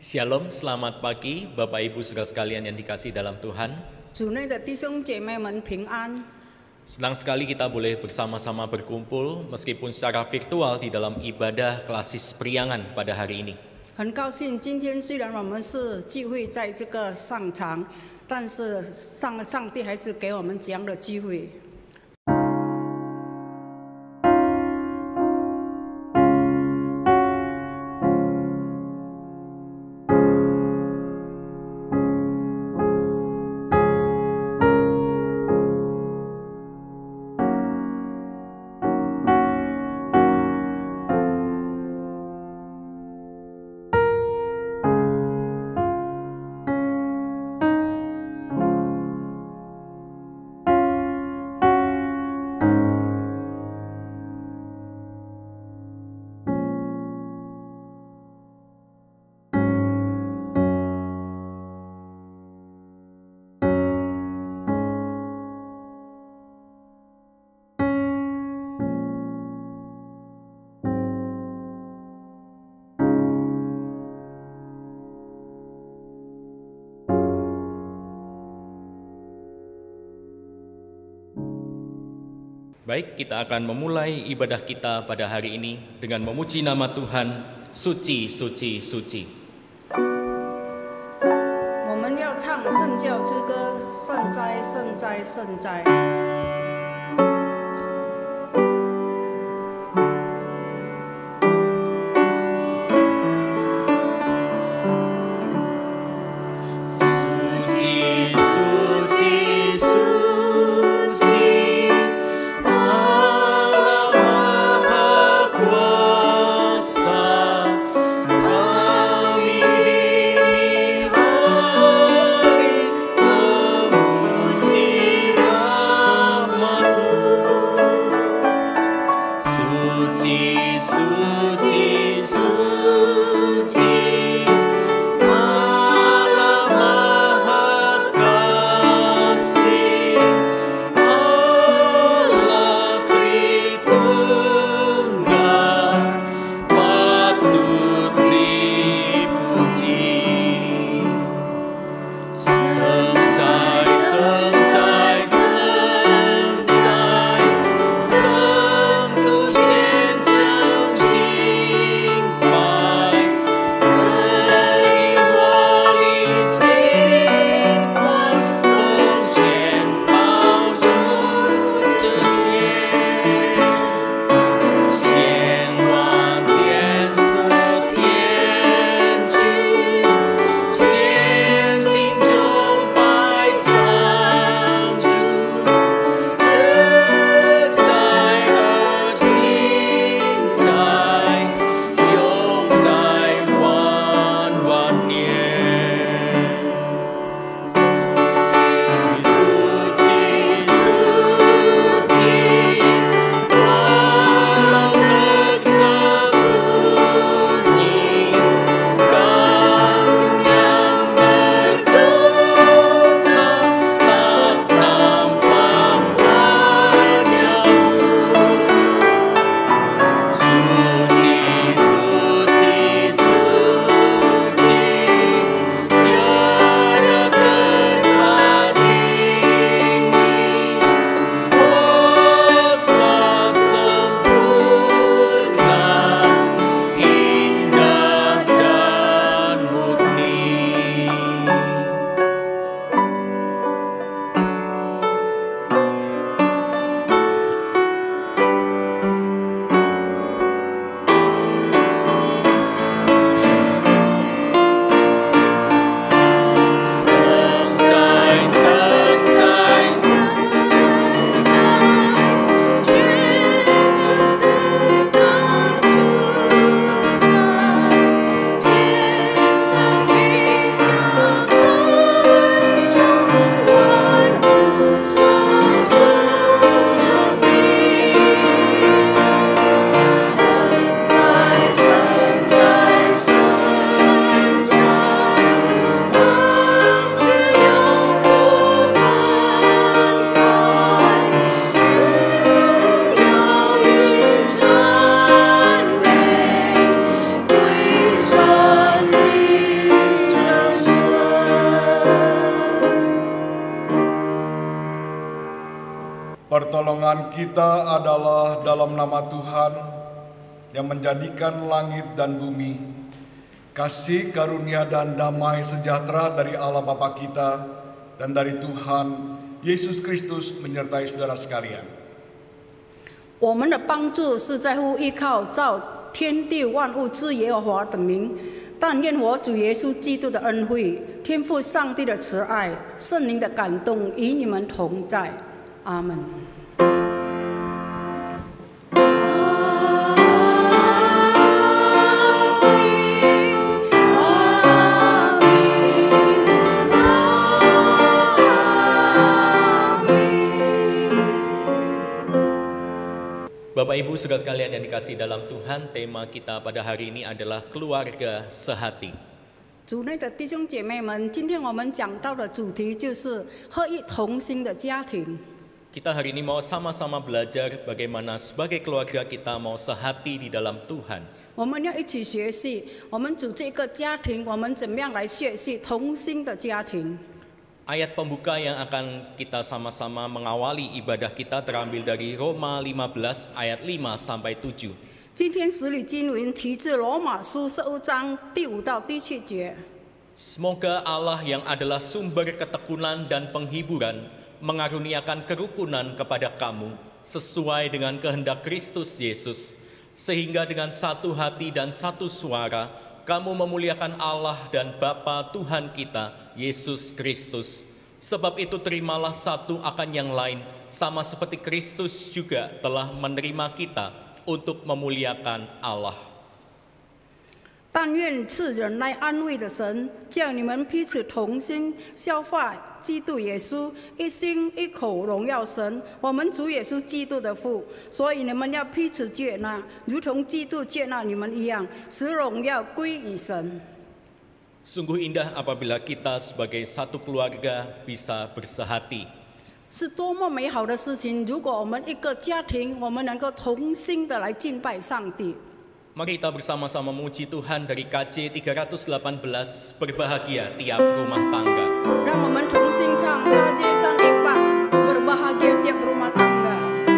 Shalom, selamat pagi Bapak Ibu saudara sekalian yang dikasihi dalam Tuhan. 主内的弟兄姐妹们平安。 Senang sekali kita boleh bersama-sama berkumpul meskipun secara virtual di dalam ibadah klasis priangan pada hari ini. 很高兴今天虽然我们是聚会在这个上场，但是上帝还是给我们这样的机会。 Baik, kita akan memulai ibadah kita pada hari ini dengan memuji nama Tuhan, suci, suci, suci. 我们要唱圣教之歌，圣哉，圣哉，圣哉。 Suci, kita adalah dalam nama Tuhan yang menjadikan langit dan bumi. Kasih karunia dan damai sejahtera dari Allah Bapa kita dan dari Tuhan Yesus Kristus menyertai saudara sekalian. 我们的帮助是在乎依靠造天地万物之耶和华的名，但愿我主耶稣基督的恩惠、天父上帝的慈爱、圣灵的感动与你们同在。阿门。 Bapak Ibu saudara sekalian yang dikasihi dalam Tuhan, tema kita pada hari ini adalah keluarga sehati. 主内的弟兄姐妹们，今天我们讲到的主题就是合一同心的家庭。 Kita hari ini mau sama-sama belajar bagaimana sebagai keluarga kita mau sehati di dalam Tuhan. 我们要一起学习，我们组织一个家庭，我们怎么样来学习同心的家庭？ Ayat pembuka yang akan kita sama-sama mengawali ibadah kita terambil dari Roma 15 ayat 5 sampai 7. 今天使女经文提自罗马书15章第5到第7节。 Semoga Allah yang adalah sumber ketekunan dan penghiburan mengaruniakan kerukunan kepada kamu sesuai dengan kehendak Kristus Yesus, sehingga dengan satu hati dan satu suara kamu memuliakan Allah dan Bapa Tuhan kita Yesus Kristus. Sebab itu terimalah satu akan yang lain, sama seperti Kristus juga telah menerima kita untuk memuliakan Allah. 但愿赐人来安慰的神，叫你们彼此同心，效法基督耶稣，一心一口荣耀神，我们主耶稣基督的父。所以你们要彼此接纳，如同基督接纳你们一样，使荣耀归于神。 Sungguh indah apabila kita sebagai satu keluarga bisa bersehati. 是多么美好的事情！如果我们一个家庭，我们能够同心的来敬拜上帝。 Mari kita bersama-sama memuji Tuhan dari KJ 318, berbahagia tiap rumah tangga. 让我们同心唱大街上一棒，berbahagia tiap rumah tangga。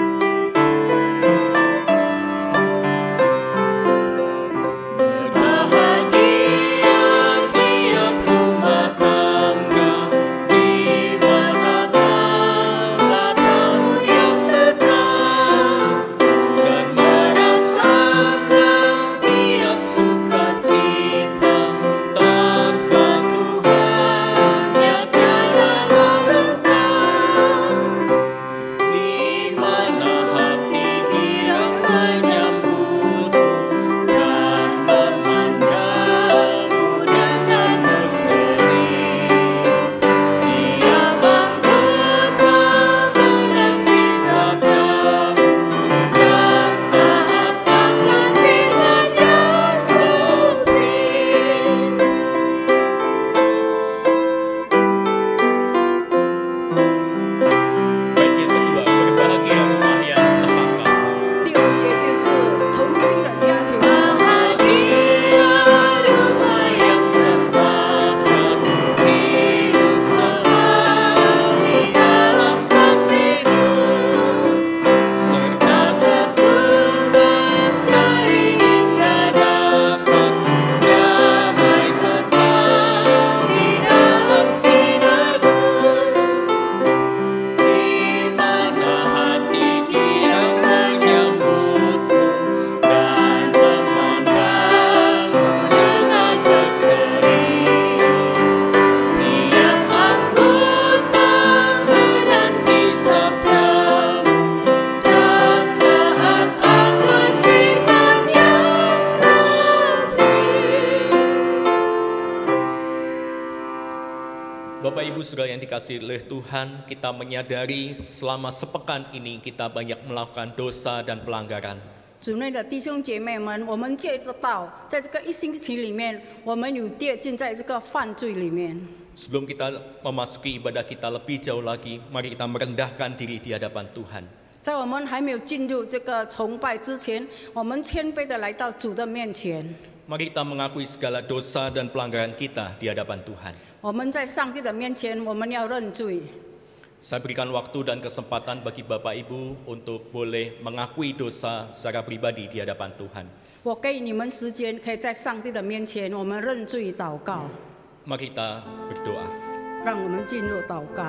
Bapak Ibu Saudara yang dikasihi oleh Tuhan, kita menyadari selama sepekan ini kita banyak melakukan dosa dan pelanggaran. 主内的弟兄姐妹们，我们借得到，在这个一星期里面，我们有跌进在这个犯罪里面。 Sebelum kita memasuki ibadah kita lebih jauh lagi, mari kita merendahkan diri di hadapan Tuhan. 在我们还没有进入这个崇拜之前，我们谦卑的来到主的面前。 Mari kita mengakui segala dosa dan pelanggaran kita di hadapan Tuhan. 我们在上帝的面前，我们要认罪。 Saya berikan waktu dan kesempatan bagi Bapak Ibu untuk boleh mengakui dosa secara pribadi di hadapan Tuhan. 我给你们时间，可以在上帝的面前，我们认罪祷告。 Mari kita berdoa. 让我们进入祷告。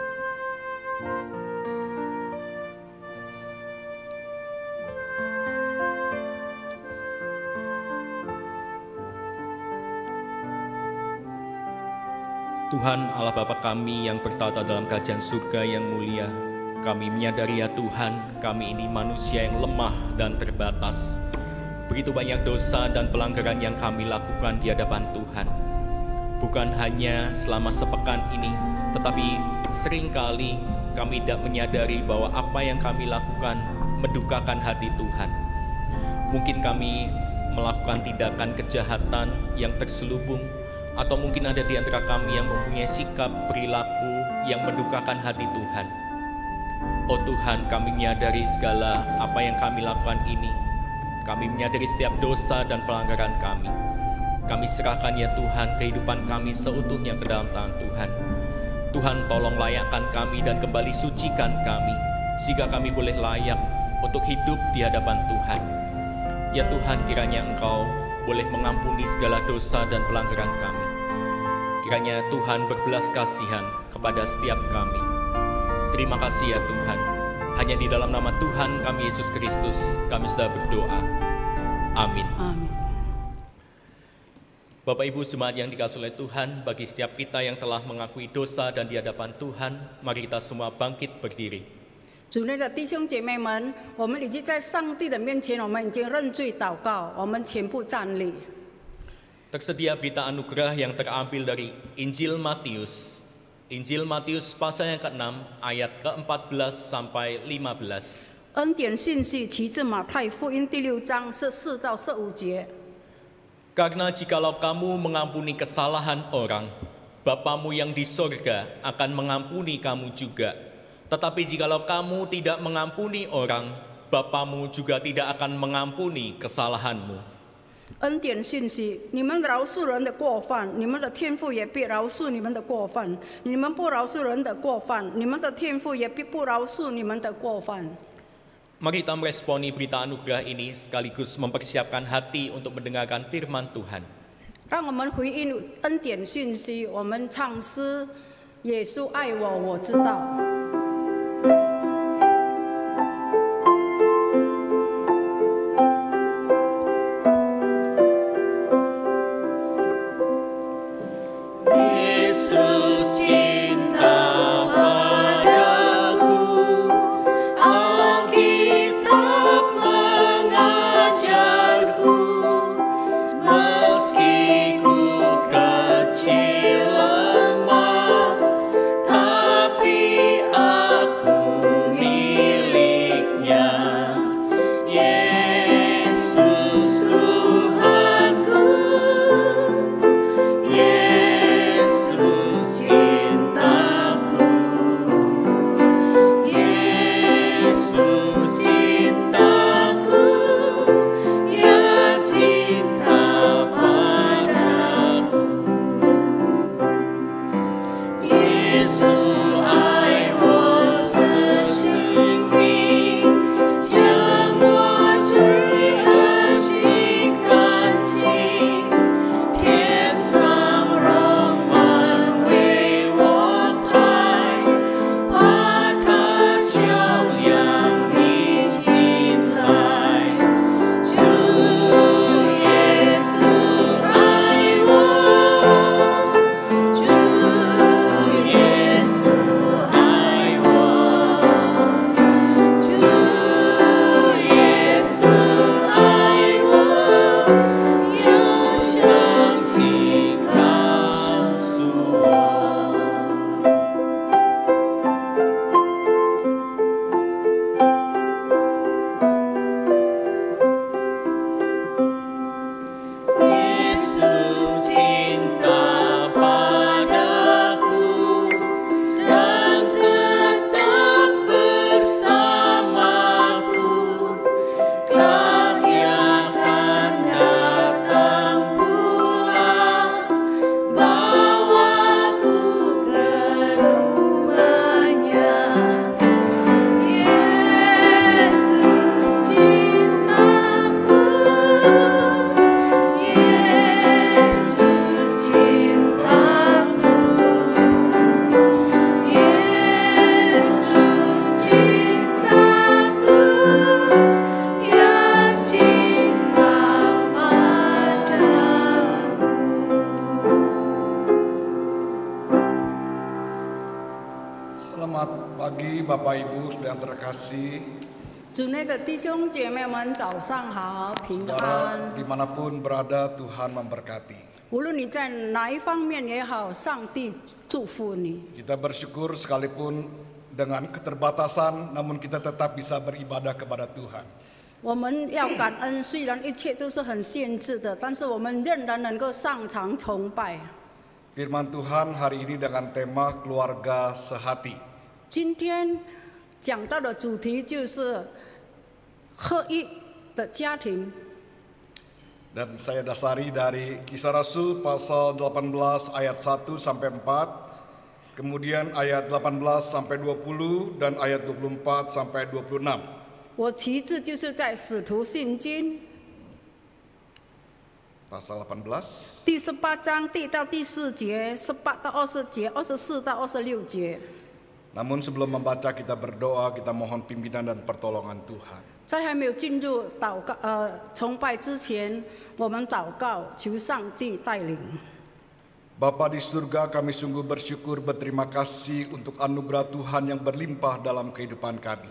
Tuhan Allah Bapa kami yang bertata dalam kerajaan surga yang mulia, kami menyadari ya Tuhan, kami ini manusia yang lemah dan terbatas. Begitu banyak dosa dan pelanggaran yang kami lakukan di hadapan Tuhan. Bukan hanya selama sepekan ini, tetapi seringkali kami tidak menyadari bahwa apa yang kami lakukan mendukakan hati Tuhan. Mungkin kami melakukan tindakan kejahatan yang terselubung, atau mungkin ada di antara kami yang mempunyai sikap perilaku yang mendukakan hati Tuhan. Oh Tuhan, kami menyadari segala apa yang kami lakukan ini. Kami menyadari setiap dosa dan pelanggaran kami. Kami serahkan ya Tuhan kehidupan kami seutuhnya ke dalam tangan Tuhan. Tuhan tolong layakkan kami dan kembali sucikan kami, sehingga kami boleh layak untuk hidup di hadapan Tuhan. Ya Tuhan, kiranya Engkau boleh mengampuni segala dosa dan pelanggaran kami. Kiranya Tuhan berbelas kasihan kepada setiap kami. Terima kasih ya Tuhan. Hanya di dalam nama Tuhan kami Yesus Kristus kami sudah berdoa. Amin. Amin. Bapak Ibu jemaat yang dikasihi oleh Tuhan, bagi setiap kita yang telah mengakui dosa dan di hadapan Tuhan, mari kita semua bangkit berdiri. 主内的弟兄姐妹们，我们已经在上帝的面前，我们已经认罪祷告，我们全部站立。 Tersedia berita anugerah yang terambil dari Injil Matius. Injil Matius pasal yang ke-6 ayat ke-14 sampai 15. 恩典信息其自马太福音第6章14到15节。 Karena jikalau kamu mengampuni kesalahan orang, Bapamu yang di sorga akan mengampuni kamu juga. Tetapi jikalau kamu tidak mengampuni orang, Bapamu juga tidak akan mengampuni kesalahanmu. 恩典信息，你们饶恕人的过犯，你们的天父也必饶恕你们的过犯；你们不饶恕人的过犯，你们的天父也必不饶恕你们的过犯。 Mari kita meresponi berita anugerah ini sekaligus mempersiapkan hati untuk mendengarkan firman Tuhan. 让我们回应恩典讯息，我们唱诗：耶稣爱我，我知道。 Meski ku kecil lemah, tapi Pagi Bapak Ibu yang terkasih, 主内的弟兄姐妹们，早上好，平 saudara 安。 dimanapun berada Tuhan memberkati. 无论你在哪一方面也好，上帝祝福你。 Kita bersyukur sekalipun dengan keterbatasan, namun kita tetap bisa beribadah kepada Tuhan. 我们要感恩，虽然一切都是很限制的，但是我们仍然能够上场崇拜。 Firman Tuhan hari ini dengan tema keluarga sehati. 今天讲到的主题就是合一的家庭。 Dan saya dasari dari Kisah Rasul pasal 18 ayat 1 sampai 4, kemudian ayat 18 sampai 20 dan ayat 24 sampai 26. 我旗帜就是在使徒信经 Pasal 18. 第18章1到第4节，18到20节，24到26节。 Namun sebelum membaca kita berdoa, kita mohon pimpinan dan pertolongan Tuhan. 在还没有进入崇拜之前，我们祷告，求上帝带领。 Bapa di surga, kami sungguh bersyukur berterima kasih untuk anugerah Tuhan yang berlimpah dalam kehidupan kami.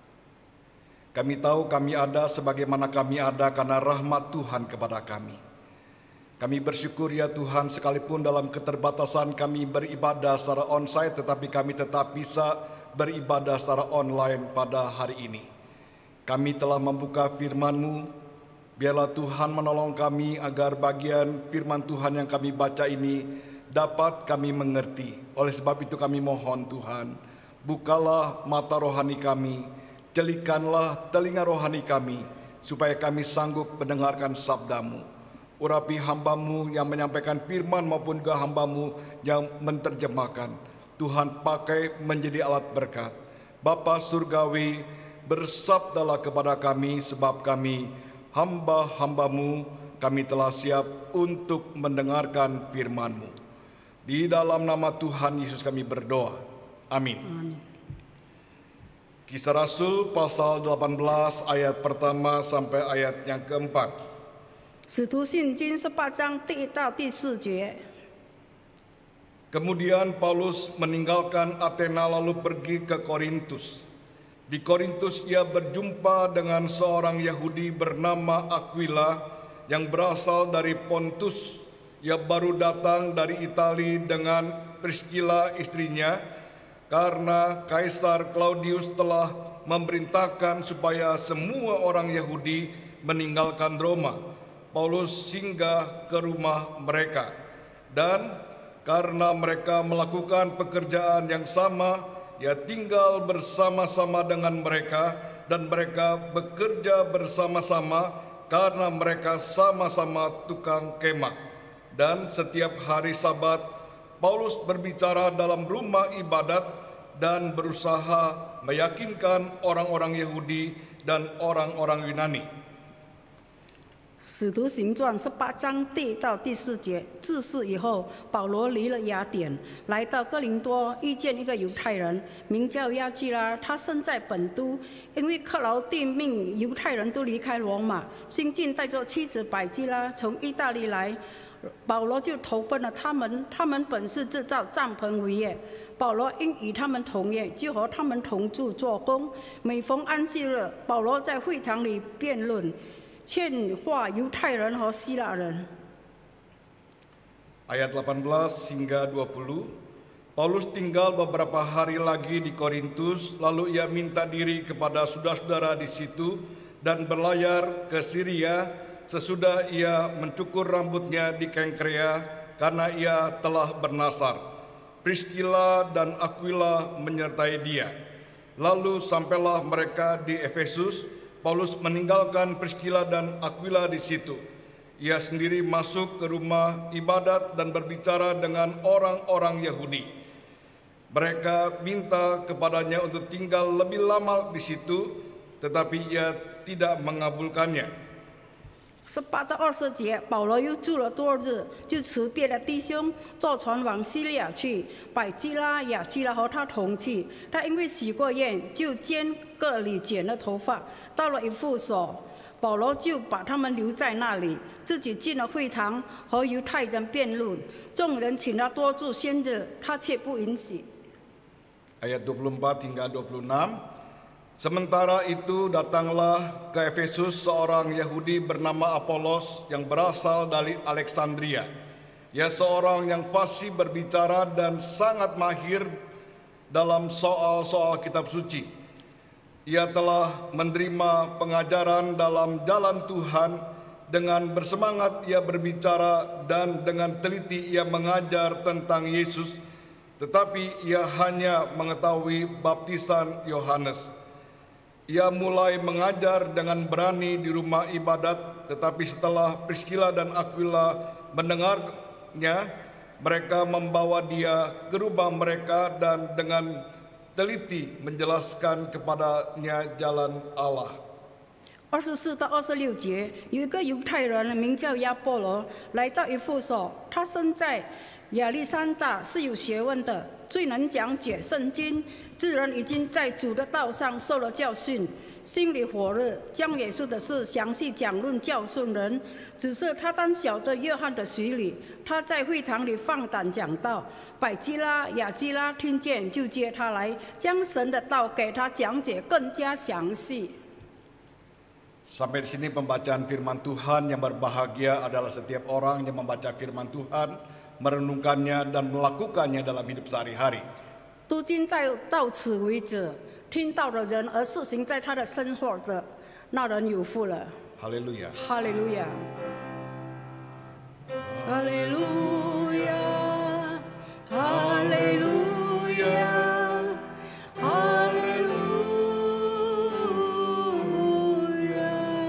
Kami tahu kami ada sebagaimana kami ada karena rahmat Tuhan kepada kami. Kami bersyukur ya Tuhan, sekalipun dalam keterbatasan kami beribadah secara onsite, tetapi kami tetap bisa beribadah secara online pada hari ini. Kami telah membuka firman-Mu, biarlah Tuhan menolong kami agar bagian firman Tuhan yang kami baca ini dapat kami mengerti. Oleh sebab itu kami mohon Tuhan, bukalah mata rohani kami, celikanlah telinga rohani kami, supaya kami sanggup mendengarkan sabda-Mu. Urapi hamba-Mu yang menyampaikan firman maupun juga hamba-Mu yang menerjemahkan. Tuhan pakai menjadi alat berkat. Bapa Surgawi, bersabdalah kepada kami, sebab kami hamba-hamba-Mu, kami telah siap untuk mendengarkan firman-Mu. Di dalam nama Tuhan Yesus kami berdoa. Amin. Amin. Kisah Rasul pasal 18 ayat pertama sampai ayat yang keempat. 使徒信经18章1到第4节。 Kemudian Paulus meninggalkan Athena lalu pergi ke Korintus. Di Korintus ia berjumpa dengan seorang Yahudi bernama Aquila yang berasal dari Pontus. Ia baru datang dari Italia dengan Priscilla istrinya karena Kaisar Claudius telah memerintahkan supaya semua orang Yahudi meninggalkan Roma. Paulus singgah ke rumah mereka, dan karena mereka melakukan pekerjaan yang sama, ia tinggal bersama-sama dengan mereka, dan mereka bekerja bersama-sama karena mereka sama-sama tukang kemah. Dan setiap hari Sabat, Paulus berbicara dalam rumah ibadat dan berusaha meyakinkan orang-orang Yahudi dan orang-orang Yunani. 使徒行传18章1到第4节，自此以后，保罗离了雅典，来到哥林多，遇见一个犹太人，名叫亚基拉，他生在本都。因为克劳地命犹太人都离开罗马，新近带着妻子百基拉从意大利来，保罗就投奔了他们。他们本是制造帐篷为业，保罗因与他们同业，就和他们同住做工。每逢安息日，保罗在会堂里辩论， 劝化犹太人和希腊人。 Ayat 18 hingga 20, Paulus tinggal beberapa hari lagi di Korintus, lalu ia minta diri kepada saudara-saudara di situ dan berlayar ke Syria sesudah ia mencukur rambutnya di Kengkrea karena ia telah bernasar. Priscilla dan Aquila menyertai dia. Lalu sampailah mereka di Efesus. Paulus meninggalkan Priscilla dan Aquila di situ. Ia sendiri masuk ke rumah ibadat dan berbicara dengan orang-orang Yahudi. Mereka minta kepadanya untuk tinggal lebih lama di situ, tetapi ia tidak mengabulkannya. 18到20节，保罗又住了多日，就辞别了弟兄，坐船往西利亚去。百基拉、雅基拉和他同去。他因为洗过宴，就肩个里剪了头发。到了以弗所，保罗就把他们留在那里，自己进了会堂和犹太人辩论。众人请他多住些日，他却不允许。 ayat 24 hingga 26. Sementara itu datanglah ke Efesus seorang Yahudi bernama Apolos yang berasal dari Alexandria. Ia seorang yang fasih berbicara dan sangat mahir dalam soal-soal kitab suci. Ia telah menerima pengajaran dalam jalan Tuhan. Dengan bersemangat ia berbicara dan dengan teliti ia mengajar tentang Yesus, tetapi ia hanya mengetahui baptisan Yohanes. Ia mulai mengajar dengan berani di rumah ibadat, tetapi setelah Priscilla dan Aquila mendengarnya, mereka membawa dia ke rumah mereka dan dengan teliti menjelaskan kepadanya jalan Allah. 24到26节，有一个犹太人名叫亚波罗，来到以弗所。他生在亚历山大，是有学问的，最能讲解圣经。这人已经在主的道上受了教训，心里火热，将耶稣的事详细讲论教训人。只是他当晓得约翰的洗礼，他在会堂里放胆讲道。百基拉、雅基拉听见，就接他来，将神的道给他讲解更加详细。 Sampai di sini pembacaan firman Tuhan. Yang berbahagia adalah setiap orang yang membaca firman Tuhan, merenungkannya dan melakukannya dalam hidup sehari-hari. 读经到此为止，听到的人而施行在他的生活的，那人有福了。 Haleluya. 哈利路亚，哈利路亚，哈利路亚，哈利路亚。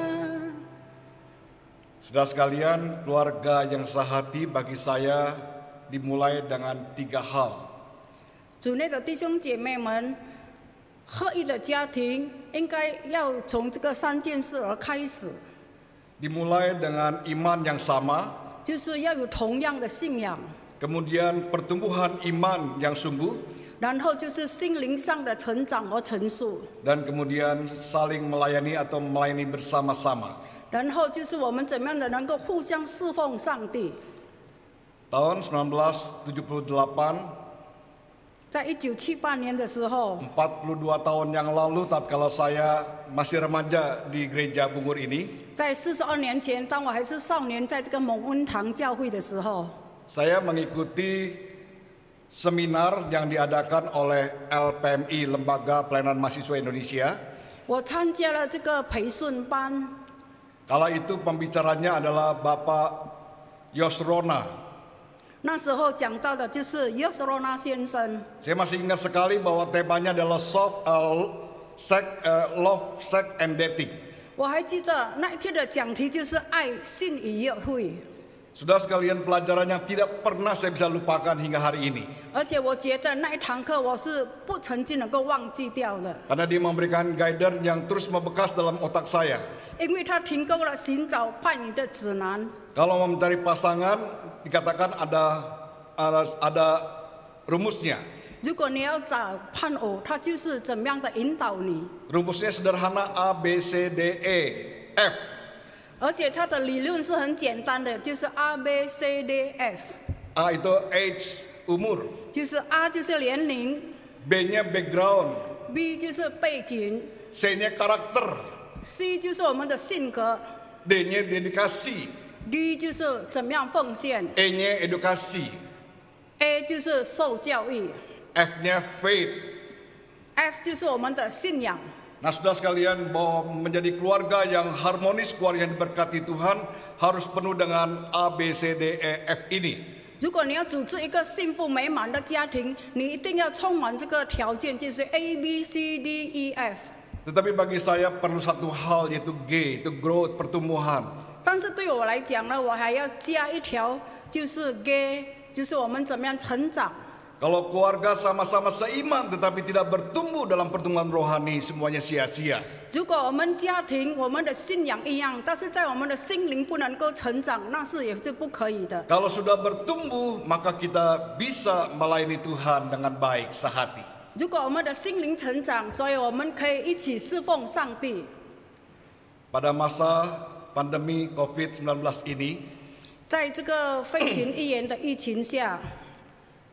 Saudara sekalian, keluarga yang sehati bagi saya dimulai dengan 3 hal. 主内的弟兄姐妹们，合一的家庭应该要从这个3件事而开始， Dimulai dengan iman yang sama, 就是要有同样的信仰， kemudian pertumbuhan iman yang sungguh, 然后就是心灵上的成长和成熟， dan kemudian saling melayani atau melayani bersama-sama. 然后就是我们怎么样的能够互相侍奉上帝。 Tahun 1978, 在1978年的时候， 42 tahun yang lalu tatkala saya masih remaja di gereja Bungur ini, 在42年前，当我还是少年，在这个蒙恩堂教会的时候， saya mengikuti seminar yang diadakan oleh LPMI, Lembaga Pelayanan Mahasiswa Indonesia. 我参加了这个培训班。 Kala itu pembicaranya adalah Bapak Yosrona. 那时候讲到的就是约瑟罗纳先生。 Saya masih ingat sekali bahwa temanya adalah love, sex, and dating. 我还记得那一天的讲题就是爱、性与约会。 Saudara sekalian, pelajaran yang tidak pernah saya bisa lupakan hingga hari ini. 而且我觉得那一堂课我是不曾经能够忘记掉的， Karena dia memberikan guidance yang terus membekas dalam otak saya. 因为他提供了寻找伴侣的指南。 Kalau mau mencari pasangan, dikatakan ada rumusnya. 如果你要找伴偶，他就是怎么样的引导你， Rumusnya sederhana A, B, C, D, E, F. 而且他的理论是很简单的，就是 A B C D F， A itu age, umur. 就是 A 就是年龄 B-nya background. ，B 就是背景 C-nya karakter. ，C 就是我们的性格 D-nya dedikasi. ，D 就是怎么样奉献 E-nya edukasi. ，A 就是受教育 F-nya faith. ，F 就是我们的信仰。 Nah, saudara sekalian, bahwa menjadi keluarga yang harmonis, keluarga yang diberkati Tuhan harus penuh dengan A, B, C, D, E, F ini. 如果你要组织一个幸福美满的家庭，你一定要充满这个条件，就是 A B C D E F。 Tetapi bagi saya perlu satu hal, yaitu G, itu growth, pertumbuhan. 但是对我来讲呢，我还要加一条，就是 G， 就是我们怎么样成长。 Kalau keluarga sama-sama seiman tetapi tidak bertumbuh dalam pertumbuhan rohani, semuanya sia-sia. 如果我们家庭、我们的信仰一样，但是在我们的心灵不能够成长，那是也是不可以的。 Kalau sudah bertumbuh, maka kita bisa melayani Tuhan dengan baik sehati. 如果我们的心灵成长，所以我们可以一起侍奉上帝。 Pada masa pandemi COVID-19 ini, 在这个肺群肺炎的疫情下，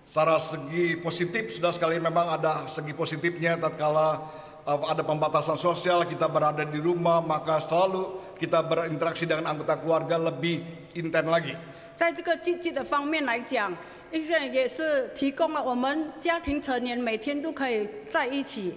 Secara segi positif, sudah sekali memang ada segi positifnya tatkala ada pembatasan sosial, kita berada di rumah, maka selalu kita berinteraksi dengan anggota keluarga lebih intens lagi. 在这个积极的方面来讲，也是提供了我们家庭成员每天都可以在一起。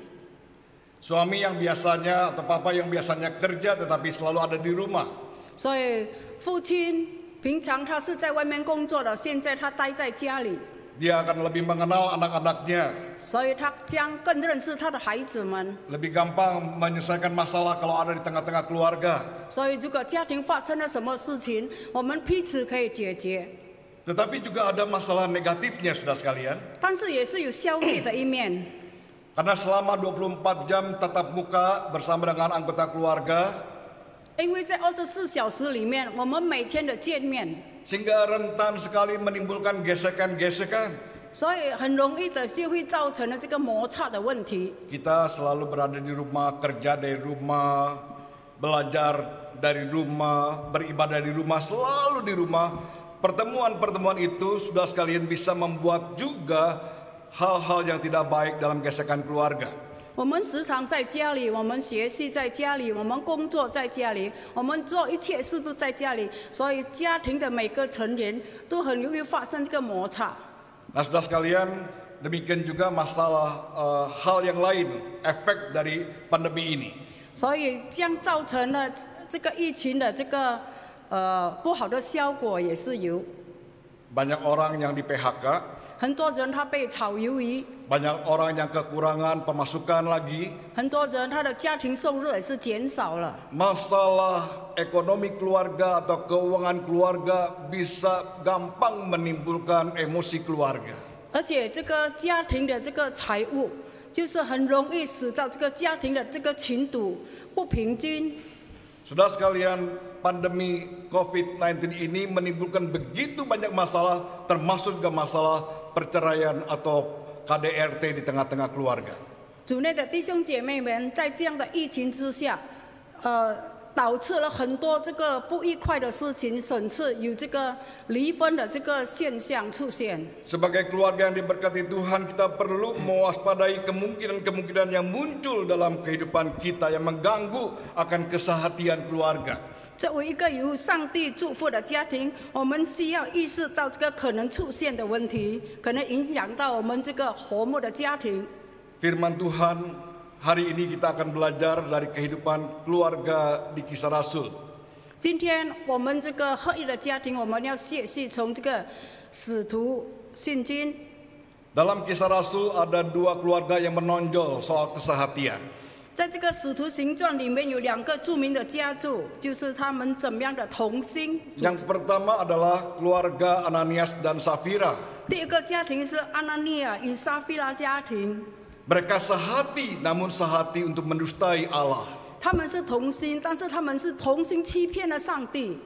Suami yang biasanya atau papa yang biasanya kerja tetapi selalu ada di rumah. 所以父亲平常他是在外面工作的，现在他待在家里， Dia akan lebih mengenal anak-anaknya, 所以他将更认识他的孩子们。 lebih gampang menyelesaikan masalah kalau ada di tengah-tengah keluarga. 所以如果家庭发生了什么事情，我们彼此可以解决。 Tetapi juga ada masalah negatifnya, saudara sekalian. 但是也是有消极的一面， Karena selama 24 jam tatap muka bersama dengan anggota keluarga, 因为在24小时里面，我们每天的见面， sehingga rentan sekali menimbulkan gesekan-gesekan. 所以很容易的就会造成了这个摩擦的问题。 Kita selalu berada di rumah, kerja dari rumah, belajar dari rumah, beribadah di rumah, selalu di rumah. Pertemuan-pertemuan itu sudah sekalian bisa membuat juga hal-hal yang tidak baik dalam gesekan keluarga. 我们时常在家里，我们学习在家里，我们工作在家里，我们做一切事都在家里，所以家庭的每个成员都很容易发生这个摩擦。 Nah, saudara sekalian, demikian juga masalah hal yang lain, efek dari pandemi ini. 所以将造成了这个疫情的这个不好的效果也是有。 Banyak orang yang di PHK, 很多人他被炒鱿鱼， banyak orang yang kekurangan pemasukan lagi. 很多人他的家庭收入也是减少了。 Masalah ekonomi keluarga atau keuangan keluarga bisa gampang menimbulkan emosi keluarga. 而且这个家庭的这个财务，就是很容易使到这个家庭的这个情堵不平均。 Saudara sekalian, pandemi COVID-19 ini menimbulkan begitu banyak masalah, termasuk juga masalah perceraian atau KDRT di tengah-tengah keluarga. 主内的弟兄姐妹们，在这样的疫情之下，导致了很多这个不愉快的事情，甚至有这个离婚的这个现象出现。 Sebagai keluarga yang diberkati Tuhan, kita perlu mewaspadai kemungkinan-kemungkinan yang muncul dalam kehidupan kita yang mengganggu akan kesehatan keluarga. 作为一个由上帝祝福的家庭，我们需要意识到这个可能出现的问题，可能影响到我们这个和睦的家庭。 Firman Tuhan, hari ini kita akan belajar dari kehidupan keluarga di Kisah Rasul. 今天我们这个合一的家庭，我们要学习从这个使徒信经。 Dalam Kisah Rasul ada dua keluarga yang menonjol soal kesehatan. 在这个使徒行传里面有两个著名的家族，就是他们怎么样的同心。 Yang pertama adalah keluarga Ananias dan Safira. 第一个家庭是安纳尼亚与撒菲拉家庭， Mereka sehati namun sehati untuk mendustai Allah. 他们是同心，但是他们是同心欺骗了上帝。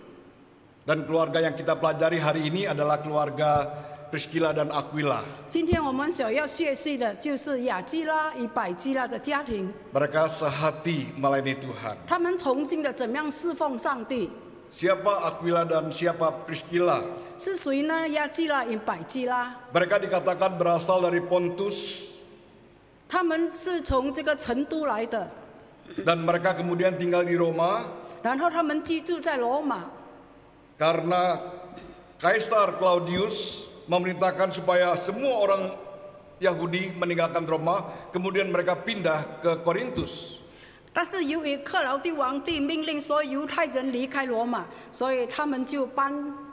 Dan keluarga yang kita pelajari hari ini adalah keluarga Priscilla dan Aquila. 今天我们所要学习的就是雅基拉与百基拉的家庭， Mereka sehati melayani Tuhan. 他们同心的怎么样侍奉上帝？ Siapa Aquila dan siapa Priscilla? 是谁呢？雅基拉与百基拉， Mereka dikatakan berasal dari Pontus 他们是从这个成都来的， dan mereka kemudian tinggal di Roma 然后他们居住在罗马， karena Kaisar Claudius memerintahkan supaya semua orang Yahudi meninggalkan Roma, kemudian mereka pindah ke Korintus. 但是由于克劳地王帝命令所有犹太人离开罗马，所以他们就搬。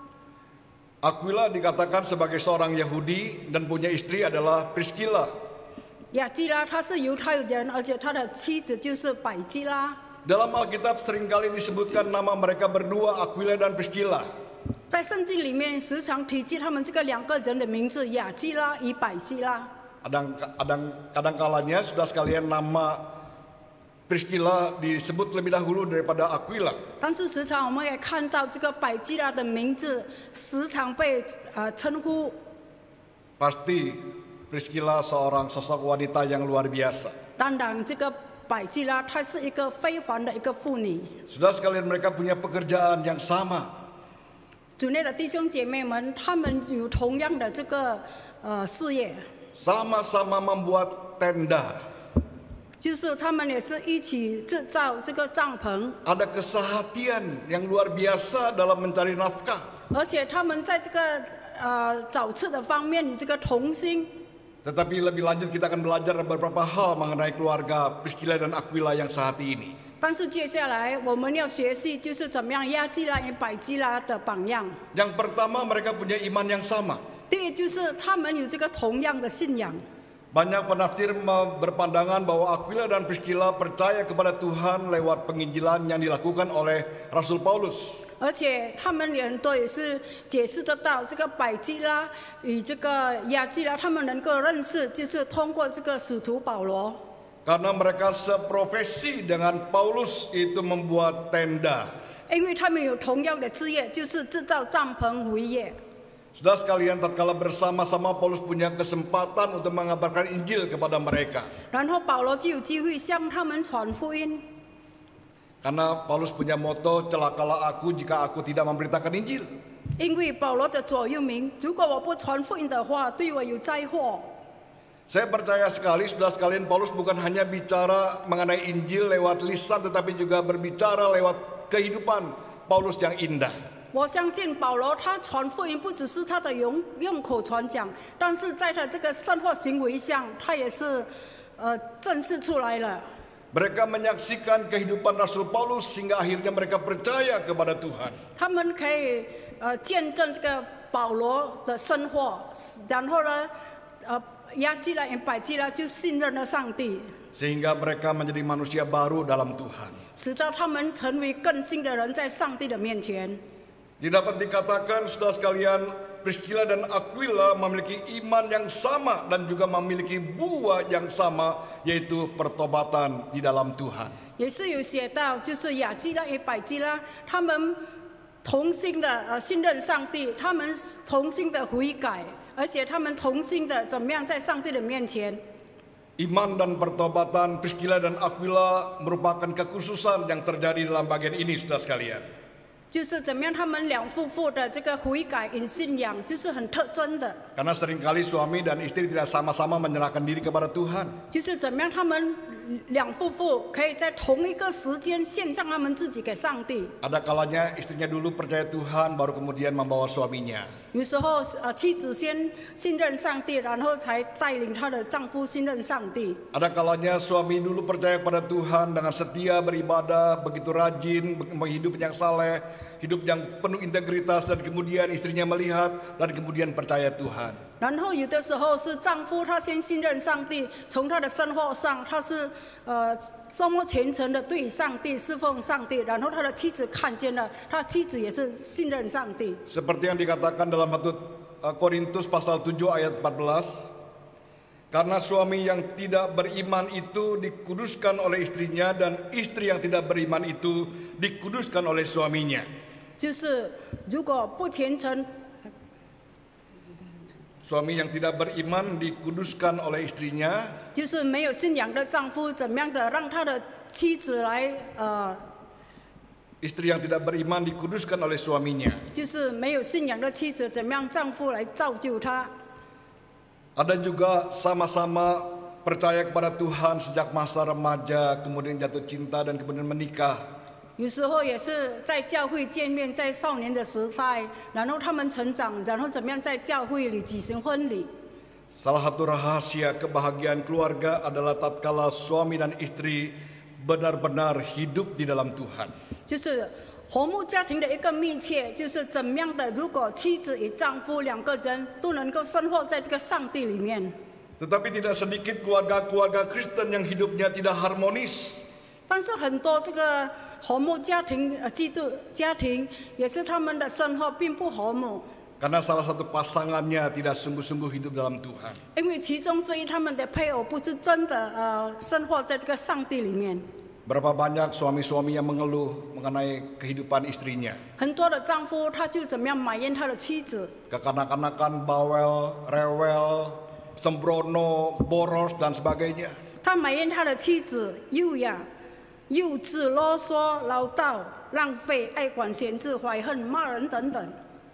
Aquila dikatakan sebagai seorang Yahudi dan punya istri adalah Priscilla. 雅基拉他是犹太人，而且他的妻子就是百基拉。 Dalam Alkitab seringkali disebutkan nama mereka berdua, Aquila dan Priscilla. 在圣经里面时常提及他们这个两个人的名字，雅基拉与百基拉。 Kadang-kalanya sudah sekalian nama Priscilla disebut lebih dahulu daripada Aquila. 但是时常我们也看到这个百基拉的名字时常被称呼。 Pasti Priscilla seorang sosok wanita yang luar biasa. 当然，这个百基拉她是一个非凡的一个妇女。 Sudah sekalian mereka punya pekerjaan yang sama. 主内的弟兄姐妹们，他们有同样的这个事业， sama-sama membuat tenda. 就是他们也是一起制造这个帐篷， Ada kesehatian yang luar biasa dalam mencari nafkah. 而且他们在这个找吃的方面有这个同心。 Tetapi lebih lanjut kita akan belajar beberapa hal mengenai keluarga Priscilla dan Aquila yang sehati ini. 但是接下来我们要学习，就是怎么样亚基拉与百基拉的榜样。 Yang pertama mereka punya iman yang sama. 第一就是他们有这个同样的信仰。 Banyak penafsir berpandangan bahwa Aquila dan Priscilla percaya kepada Tuhan lewat penginjilan yang dilakukan oleh Rasul Paulus. 而且他们很多也是解释得到，这个百基拉与这个亚基拉，他们能够认识，就是通过这个使徒保罗。 Karena mereka seprofesi dengan Paulus itu membuat tenda. 因为他们有同样的职业，就是制造帐篷为业。 Saudara sekalian, tatkala bersama-sama Paulus punya kesempatan untuk mengabarkan Injil kepada mereka. 然后保罗就有机会向他们传福音， Karena Paulus punya moto, celakalah aku jika aku tidak memberitakan Injil. 因为保罗的座右铭：如果我不传福音的话，对我有灾祸。 Saya percaya sekali, saudara sekalian, Paulus bukan hanya bicara mengenai Injil lewat lisan, tetapi juga berbicara lewat kehidupan Paulus yang indah. 我相信保罗他传福音不只是他的用口传讲，但是在他这个生活行为上，他也是正视出来了。 Mereka menyaksikan kehidupan Rasul Paulus sehingga akhirnya mereka percaya kepada Tuhan. 他们可以见证这个保罗的生活，然后呢，亚基拉与百基拉就信任了上帝， Sehingga mereka menjadi manusia baru dalam Tuhan. 使得他们成为更新的人，在上帝的面前。 Tidak dapat dikatakan, saudara sekalian, Priscilla dan Aquila memiliki iman yang sama dan juga memiliki buah yang sama, yaitu pertobatan di dalam Tuhan. 也是有写到，就是亚基拉与百基拉，他们同心的信任上帝，他们同心的悔改，而且他们同心的怎么样在上帝的面前。 Iman dan pertobatan Priscilla dan Aquila merupakan kekhususan yang terjadi dalam bagian ini, saudara sekalian. 就是怎么样，他们两夫妇的这个悔改与信仰，就是很特征的。 Karena seringkali suami dan istri tidak sama-sama menyerahkan diri kepada Tuhan. 就是怎么样，他们两夫妇可以在同一个时间献上他们自己给上帝。 Ada kalanya istrinya dulu percaya Tuhan, baru kemudian membawa suaminya. 有时候妻子先信任上帝，然后才带领她的丈夫信任上帝。 Ada kalanya suami dulu percaya pada Tuhan dengan setia beribadah, begitu rajin, hidup yang saleh, hidup yang penuh integritas, dan kemudian istrinya melihat dan kemudian percaya Tuhan. 然后有的时候是丈夫他先信任上帝，从他的生活上他是多么虔诚的对上帝侍奉上帝，然后他的妻子看见了，他妻子也是信任上帝。 Seperti yang dikatakan dalam 1 Korintus pasal 7 ayat 14. Karena suami yang tidak beriman itu dikuduskan oleh istrinya, dan istri yang tidak beriman itu dikuduskan oleh suaminya. 就是如果不虔诚， Suami yang tidak beriman dikuduskan oleh istrinya. 就是没有信仰的丈夫，怎么样的让他的妻子来 Istri yang tidak beriman dikuduskan oleh suaminya. 就是没有信仰的妻子，怎么样丈夫来造就她？ Ada juga sama-sama percaya kepada Tuhan sejak masa remaja, kemudian jatuh cinta dan kemudian menikah. 有时候也是在教会见面，在少年的时代，然后他们成长，然后怎么样在教会里举行婚礼。 Salah satu rahasia kebahagiaan keluarga adalah tatkala suami dan istri benar-benar hidup di dalam Tuhan. 就是和睦家庭的一个密切，就是怎么样的，如果妻子与丈夫两个人都能够生活在这个上帝里面。 Tetapi tidak sedikit keluarga-keluarga Kristen yang hidupnya tidak harmonis. 但是很多这个和睦家庭基督家庭也是他们的生活并不和睦， Karena salah satu pasangannya tidak sungguh-sungguh hidup dalam Tuhan. 因为其中之一他们的配偶不是真的生活在这个上帝里面。 Berapa banyak suami-suami yang mengeluh mengenai kehidupan istrinya. 很多的丈夫他就怎么样埋怨他的妻子， Kekanak-kanakan, bawel, rewel, sembrono, boros, dan sebagainya. 他埋怨他的妻子幼稚、啰嗦、唠叨、浪费、爱管闲事、怀恨、骂人等等。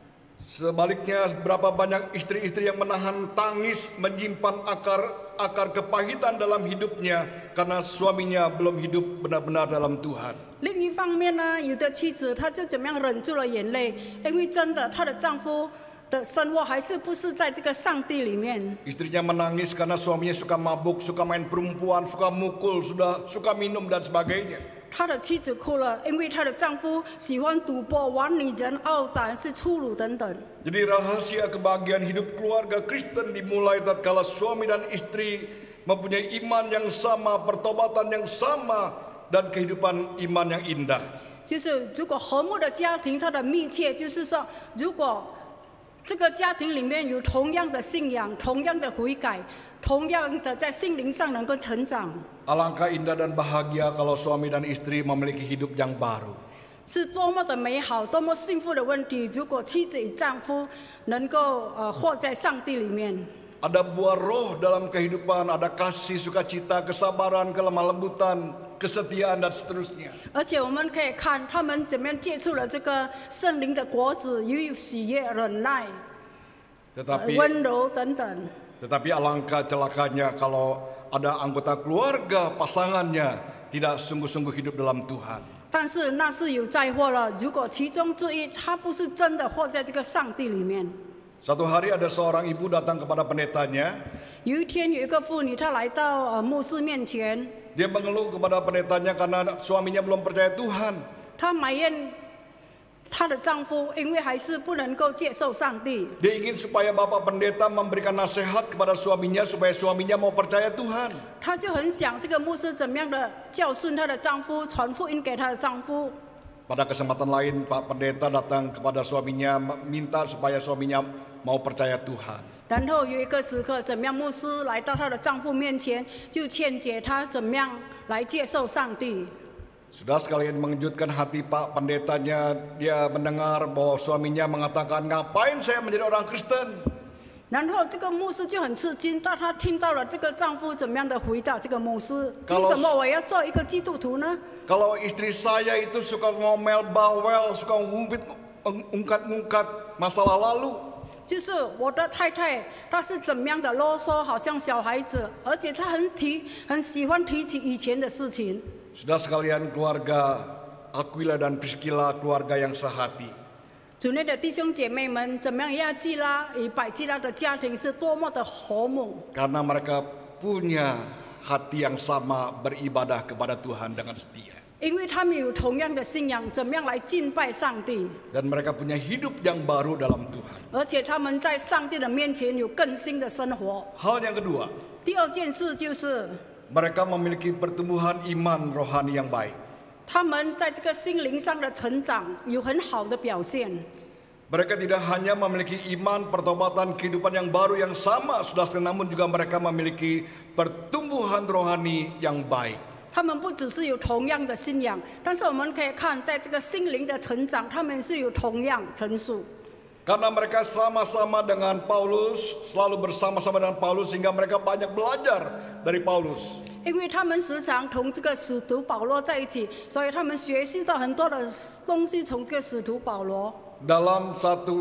Sebaliknya, berapa banyak istri-istri yang menahan tangis, menyimpan akar kepahitan dalam hidupnya karena suaminya belum hidup benar-benar dalam Tuhan. 另一方面呢，有的妻子她就怎么样忍住了眼泪，因为真的她的丈夫的生活还是不是在这个上帝里面。 Istrinya menangis karena suaminya suka mabuk, suka main perempuan, suka mukul, suka minum dan sebagainya. 她的妻子哭了，因为她的丈夫喜欢赌博、玩女人、傲胆、是粗鲁等等。 Jadi rahasia kebahagiaan hidup keluarga Kristen dimulai tatkala suami dan istri mempunyai iman yang sama, pertobatan yang sama, dan kehidupan iman yang indah. 就是如果和睦的家庭，它的密切，就是说，如果这个家庭里面有同样的信仰、同样的悔改、同样的在心灵上能够成长。 Alangkah indah dan bahagia kalau suami dan istri memiliki hidup yang baru. 是多么的美好，多么幸福的问题！如果妻子与丈夫能够活在上帝里面， Ada buah roh dalam kehidupan, ada kasih, sukacita, kesabaran, kelemah lembutan, kesetiaan dan seterusnya. 而且我们可以看他们怎么样接触了这个圣灵的果子，有喜悦、忍耐、温柔等等。 Tetapi alangkah celakanya kalau ada anggota keluarga pasangannya tidak sungguh-sungguh hidup dalam Tuhan. 但是那是有灾祸了。如果其中之一他不是真的活在这个上帝里面。 Satu hari ada seorang ibu datang kepada pendetanya. 有一天有一个妇女，她来到牧师面前， Dia mengeluh kepada pendetanya karena suaminya belum percaya Tuhan. 她埋怨她的丈夫，因为还是不能够接受上帝。 Dia ingin supaya bapak pendeta memberikan nasihat kepada suaminya supaya suaminya mau percaya Tuhan. 她就很想这个牧师怎么样的教训她的丈夫，传福音给她的丈夫。 Pada kesempatan lain, Pak Pendeta datang kepada suaminya minta supaya suaminya mau percaya Tuhan. 然后有一个时刻，怎么样？牧师来到她的丈夫面前，就劝解她怎么样来接受上帝。 Sudah sekalian mengejutkan hati Pak Pendetanya, dia mendengar bahwa suaminya mengatakan, ngapain saya menjadi orang Kristen? 然后这个牧师就很吃惊，但他听到了这个丈夫怎么样的回答这个牧师：为什么我要做一个基督徒呢？ Kalau istri saya itu suka ngomel bawel, suka ungkat-ungkat masalah lalu. 就是我的太太，她是怎么样的啰嗦，好像小孩子，而且她很喜欢提起以前的事情。 Sudah sekalian keluarga Aquila dan Priscilla, keluarga yang sehati. 主内的弟兄姐妹们，怎么样？亚基拉与百基拉的家庭是多么的和睦。 Karena mereka punya hati yang sama beribadah kepada Tuhan dengan setia. 因为他们有同样的信仰，怎么样来敬拜上帝？ Dan mereka punya hidup yang baru dalam Tuhan. 而且他们在上帝的面前有更新的生活。 Hal yang kedua, 第二件事就是， mereka memiliki pertumbuhan iman rohani yang baik. 他们在这个心灵上的成长有很好的表现。 Mereka tidak hanya memiliki iman, pertobatan, kehidupan yang baru yang sama, saudara, namun juga mereka memiliki pertumbuhan rohani yang baik. 他们不只是有同样的信仰，但是我们可以看，在这个心灵的成长，他们是有同样成熟。 Karena mereka sama-sama dengan Paulus, selalu bersama-sama dengan Paulus, sehingga mereka banyak belajar dari Paulus. 因为他们时常同这个使徒保罗在一起，所以他们学习到很多的东西从这个使徒保罗。 Dalam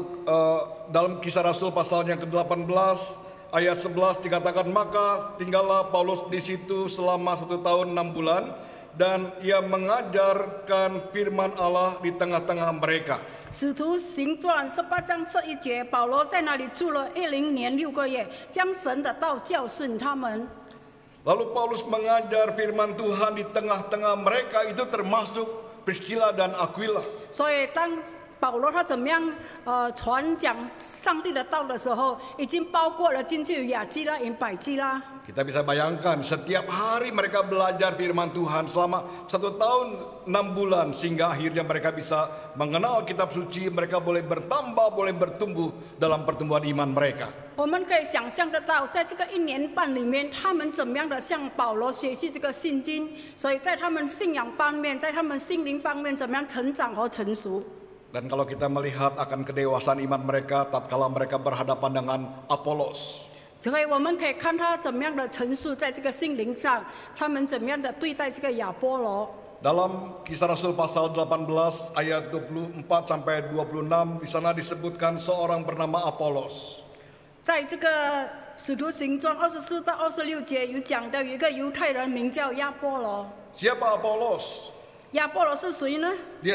Kisah Rasul pasalnya ke-18 ayat 11 dikatakan, maka tinggallah Paulus di situ selama 1 tahun 6 bulan dan ia mengajarkan firman Allah di tengah-tengah mereka. 使徒行传18章这一节，保罗在那里住了10年6个月，将神的道教训他们。 Lalu Paulus mengajar firman Tuhan di tengah-tengah mereka, itu termasuk Priscilla dan Aquila. 所以当保罗他怎么样传讲上帝的道的时候，已经包括了进去亚基拉与百基拉。 Kita bisa bayangkan setiap hari mereka belajar firman Tuhan selama 1 tahun 6 bulan sehingga akhirnya mereka bisa mengenal kitab suci, mereka boleh bertambah, boleh bertumbuh dalam pertumbuhan iman mereka. 我们可以想象得到，在这个1年半里面，他们怎么样的向保罗学习这个信经，所以在他们信仰方面，在他们心灵方面怎么样成长和成熟。 Dan kalau kita melihat akan kedewasaan iman mereka tatkala mereka berhadapan dengan Apolos, 所以我们可以看他怎么样的陈述在这个心灵上，他们怎么样的对待这个亚波罗。 Dalam Kisah Rasul pasal 18 ayat 24 sampai 26 di sana disebutkan seorang bernama Apolos. 在这个使徒行传24到26节有讲到有一个犹太人名叫亚波罗。 Siapa Apolos? 亚波罗是谁呢？ Dia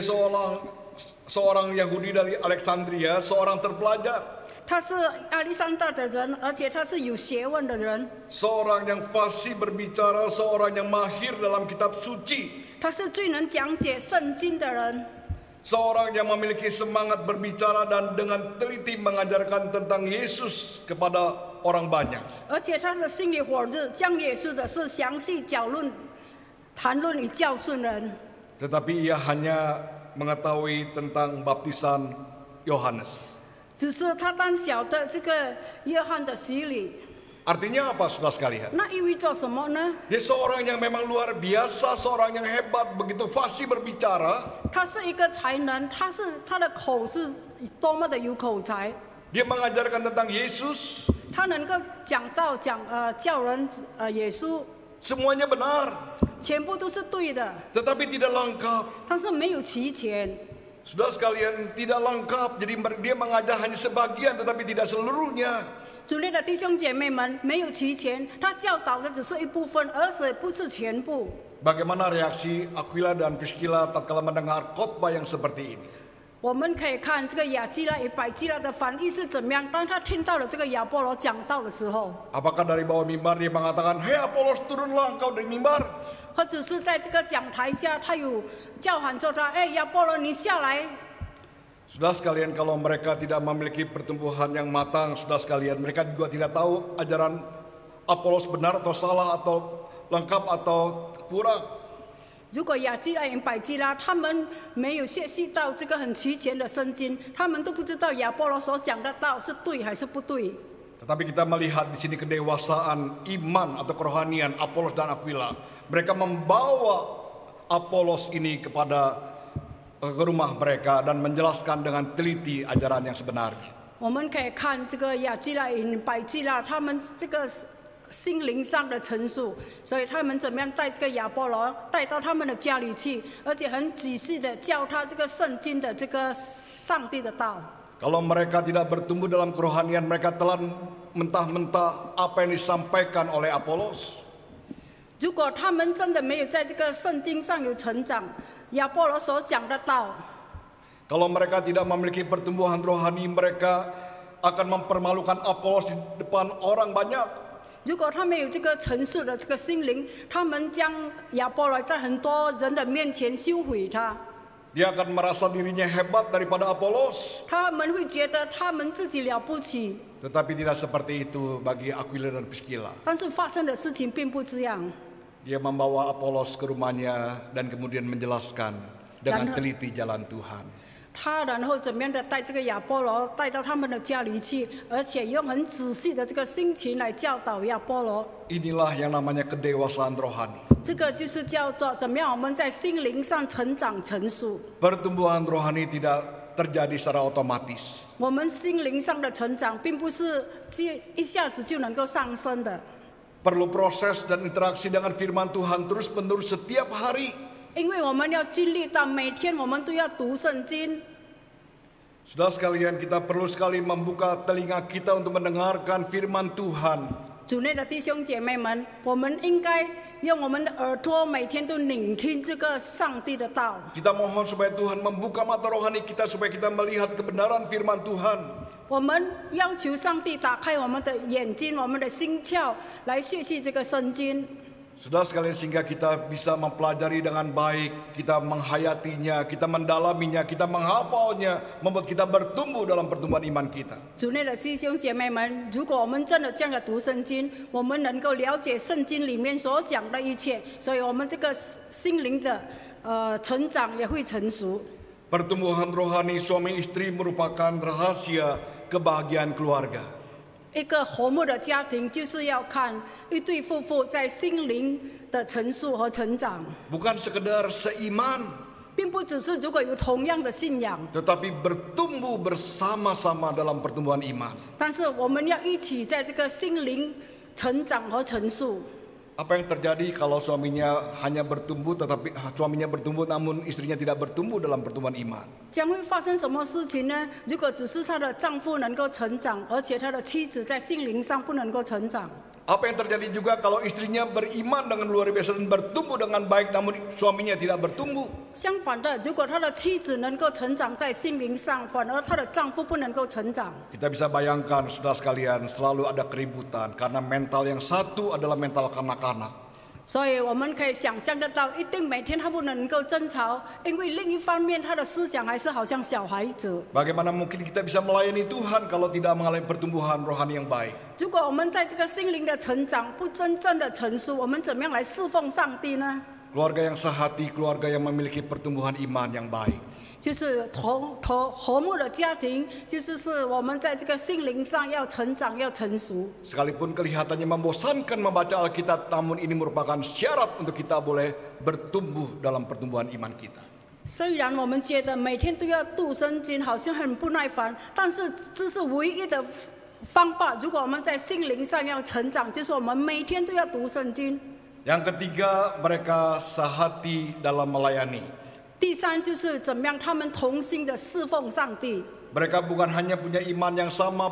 seorang Yahudi dari Alexandria, seorang terpelajar. 他是亚历山大的人，而且他是有学问的人。 Seorang yang fasih berbicara, seorang yang mahir dalam kitab suci. 他是最能讲解圣经的人。 Seorang yang memiliki semangat berbicara dan dengan teliti mengajarkan tentang Yesus kepada orang banyak. 而且他的心里火热，将耶稣的事详细谈论与教训人。 Tetapi ia hanya mengetahui tentang baptisan Yohanes. 只是他单晓得这个约翰的洗礼。 Artinya apa, saudara sekalian? 那意味着什么呢？ Dia seorang yang memang luar biasa, seorang yang hebat, begitu fasih berbicara. 他是一个才能，他的口是多么的有口才。 Dia mengajarkan tentang Yesus. 他能够叫人耶稣， Semuanya benar, 全部都是对的， tetapi tidak lengkap. 但是没有齐全。 Saudara sekalian, tidak lengkap. Jadi dia mengajar hanya sebagian, tetapi tidak seluruhnya. 主内的弟兄姐妹们，没有齐全，他教导的只是一部分，而且不是全部。 Bagaimana reaksi Aquila dan Priscilla tatkala mendengar khotbah yang seperti ini? 我们可以看这个亚基拉与百基拉的反应是怎么样。当他听到了这个亚波罗讲道的时候， Apakah dari bawah mimbar dia mengatakan, "Hei Apolos, turunlah engkau dari mimbar"? 或者是在这个讲台下，他有叫喊着他：“哎，亚波罗，你下来！” Saudara sekalian, kalau mereka tidak memiliki pertumbuhan yang matang, saudara sekalian, mereka juga tidak tahu ajaran Apolos benar atau salah atau lengkap atau kurang. 如果亚基拉与百基拉他们没有学习到这个很齐全的圣经，他们都不知道亚波罗所讲的道是对还是不对。 Tetapi kita melihat di sini kedewasaan iman atau kerohanian Apolos dan Aquila. Mereka membawa Apolos ini ke rumah mereka dan menjelaskan dengan teliti ajaran yang sebenarnya. 我们可以看这个亚基拉与百基拉他们这个心灵上的陈述，所以他们怎么样带这个亚波罗带到他们的家里去，而且很仔细的教他这个圣经的这个上帝的道。 Kalau mereka tidak bertumbuh dalam kerohanian, mereka telan mentah-mentah apa yang disampaikan oleh Apolos. 如果他们真的没有在这个圣经上有成长，亚波罗所讲的道， Kalau mereka tidak memiliki pertumbuhan rohani, mereka akan mempermalukan Apolos di depan orang banyak. 如果他们有这个陈述的这个心灵，他们将亚波罗在很多人的面前羞毁他。 Dia akan merasa dirinya hebat daripada Apolos. 他们会觉得他们自己了不起， Tetapi tidak seperti itu bagi Aquila dan Priscilla. 但是发生的事情并不这样。 Dia membawa Apolos ke rumahnya dan kemudian menjelaskan dengan Dan- teliti jalan Tuhan. 他然后怎么样的带这个亚波罗带到他们的家里去，而且用很仔细的这个心情来教导亚波罗。 Inilah yang namanya kedewasaan rohani. 这个就是叫做怎么样我们在心灵上成长成熟。 Pertumbuhan rohani tidak terjadi secara otomatis. 我们心灵上的成长，并不是一下子就能够上升的， Perlu proses dan interaksi dengan firman Tuhan terus-menerus setiap hari. 因为我们要经历到每天我们都要读圣经。 Saudara sekalian, kita perlu sekali membuka telinga kita untuk mendengarkan firman Tuhan. 主内的弟兄姐妹们，我们应该用我们的耳朵每天都聆听这个上帝的道。 Kita mohon supaya Tuhan membuka mata rohani kita supaya kita melihat kebenaran firman Tuhan. 我们要求上帝打开我们的眼睛、我们的心窍，来学习这个圣经。 Saudara sekalian, sehingga kita bisa mempelajari dengan baik, kita menghayatinya, kita mendalaminya, kita menghafalnya, membuat kita bertumbuh dalam pertumbuhan iman kita. 主内的弟兄姐妹们，如果我们真的这样的读圣经，我们能够了解圣经里面所讲的一切，所以我们这个心灵的成长也会成熟。 Pertumbuhan rohani suami istri merupakan rahasia kebahagiaan keluarga. 一个和睦的家庭，就是要看一对夫妇在心灵的成熟和成长， Bukan sekedar seiman, 并不只是如果有同样的信仰， tetapi bertumbuh bersama-sama dalam pertumbuhan iman. 但是我们要一起在这个心灵成长和成熟。 Apa yang terjadi kalau suaminya hanya bertumbuh tetapi suaminya bertumbuh namun istrinya tidak bertumbuh dalam pertumbuhan iman? 将会发生什么事情呢？如果只是她的丈夫能够成长，而且她的妻子在心灵上不能够成长。 Apa yang terjadi juga kalau istrinya beriman dengan luar biasa dan bertumbuh dengan baik namun suaminya tidak bertumbuh? 相反的，如果她的妻子能够成长在心灵上，反而她的丈夫不能够成长。 Kita bisa bayangkan saudara sekalian selalu ada keributan karena mental yang satu adalah mental kanak-kanak. 所以我们可以想象得到，一定每天他不能够争吵，因为另一方面他的思想还是好像小孩子。 Bagaimana mungkin kita bisa melayani Tuhan kalau tidak mengalami pertumbuhan rohani yang baik? 如果我们在这个心灵的成长不真正的成熟，我们怎么样来侍奉上帝呢？ Keluarga yang sehati, keluarga yang memiliki pertumbuhan iman yang baik. 就是和睦的家庭，就是我们在这个心灵上要成长，要成熟。 Sekalipun kelihatannya membosankan membaca Alkitab, namun ini merupakan syarat untuk kita boleh bertumbuh dalam pertumbuhan iman kita. 虽然我们觉得每天都要读圣经，好像很不耐烦，但是这是唯一的方法。如果我们在心灵上要成长，就是我们每天都要读圣经。 Yang ketiga, mereka sehati dalam melayani. 第三就是怎么样，他们同心的侍奉上帝。 Mereka bukan hanya punya iman yang sama,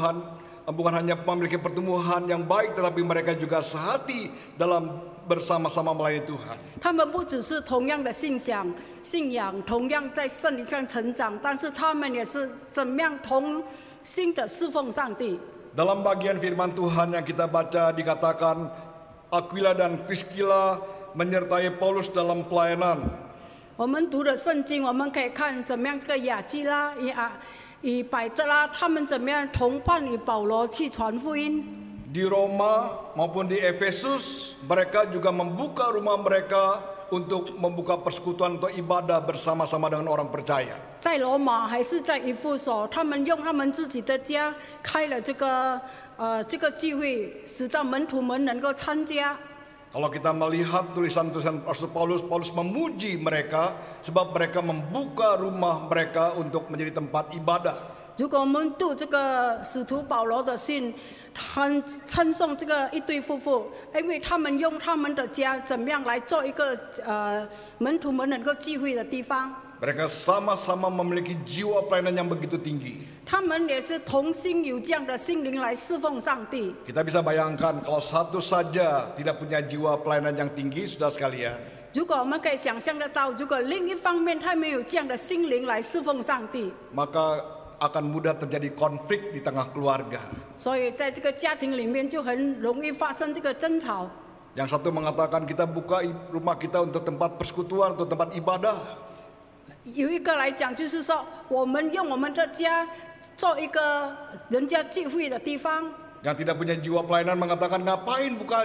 bukan hanya memiliki pertumbuhan yang baik, tetapi mereka juga sehati dalam bersama-sama melayani Tuhan. 他们不只是同样的信仰，同样在圣灵上成长，但是他们也是怎么样同心的侍奉上帝。 Dalam bagian firman Tuhan yang kita baca dikatakan Aquila dan Priscilla menyertai Paulus dalam pelayanan. 我们读的圣经，我们可以看怎么样这个雅基拉与百德拉，他们怎么样同伴与保罗去传福音。 Di Roma maupun di Efesus, mereka juga membuka rumah mereka untuk membuka persekutuan atau ibadah bersama-sama dengan orang percaya. 在罗马还是在以弗所，他们用他们自己的家开了这个聚会，使到门徒们能够参加。 Kalau kita melihat tulisan-tulisan Rasul Paulus, Paulus memuji mereka sebab mereka membuka rumah mereka untuk menjadi tempat ibadah. 如果我们读这个使徒保罗的信，称颂这个一对夫妇，因为他们用他们的家怎么样来做一个门徒们能够聚会的地方。 Mereka sama-sama memiliki jiwa pelayanan yang begitu tinggi. 他们也是同心有这样的心灵来侍奉上帝。 Kita bisa bayangkan kalau satu saja tidak punya jiwa pelayanan yang tinggi, saudara sekalian. 如果我们可以想象得到，如果另一方面他没有这样的心灵来侍奉上帝， Maka akan mudah terjadi konflik di tengah keluarga. 所以在这个家庭里面就很容易发生这个争吵。 Yang satu mengatakan kita buka rumah kita untuk tempat persekutuan, untuk tempat ibadah. 有一个来讲，就是说我们用我们的家做一个人家聚会的地方。 Yang tidak punya jiwa pelayanan mengatakan ngapain buka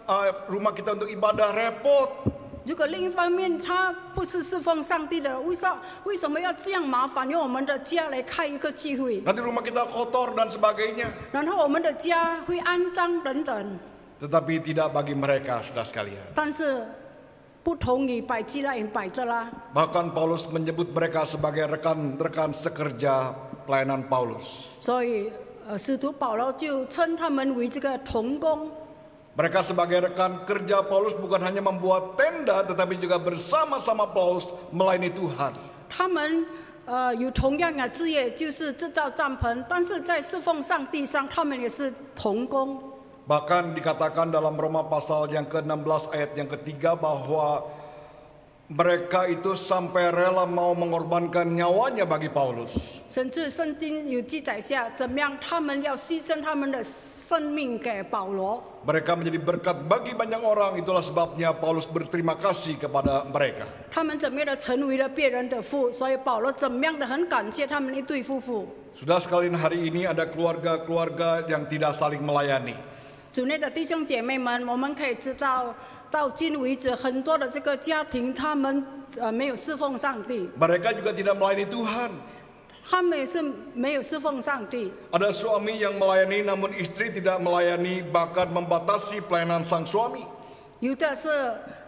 rumah kita untuk ibadah, repot. 如果另一方面他不是侍奉上帝的，为什么要这样麻烦用我们的家来开一个聚会？ Nanti rumah kita kotor dan sebagainya. 然后我们的家会肮脏等等。 Tetapi tidak bagi mereka, saudara sekalian. 但是不同于百基拉与百德拉。 Bahkan Paulus menyebut mereka sebagai rekan-rekan sekerja pelayanan Paulus. 所以使徒保罗就称他们为这个同工。 Mereka sebagai rekan kerja Paulus bukan hanya membuat tenda, tetapi juga bersama-sama Paulus melayani Tuhan. 他们有同样的职业，就是制造帐篷，但是在侍奉上帝上，他们也是同工。 Bahkan dikatakan dalam Roma pasal yang ke-16 ayat yang ketiga bahwa mereka itu sampai rela mau mengorbankan nyawanya bagi Paulus. 甚至圣经有记载下，怎么样他们要牺牲他们的生命给保罗。 Mereka menjadi berkat bagi banyak orang, itulah sebabnya Paulus berterima kasih kepada mereka. 他们怎么样的成为了别人的父，所以保罗怎么样的很感谢他们一对夫妇。 Sudah sekalian hari ini ada keluarga-keluarga yang tidak saling melayani. 主内的弟兄姐妹们，我们可以知道，到今为止，很多的这个家庭，他们没有侍奉上帝， Mereka juga tidak melayani Tuhan. 他们也是没有侍奉上帝。 Ada suami yang melayani namun istri tidak melayani, bahkan membatasi pelayanan sang suami. 有的是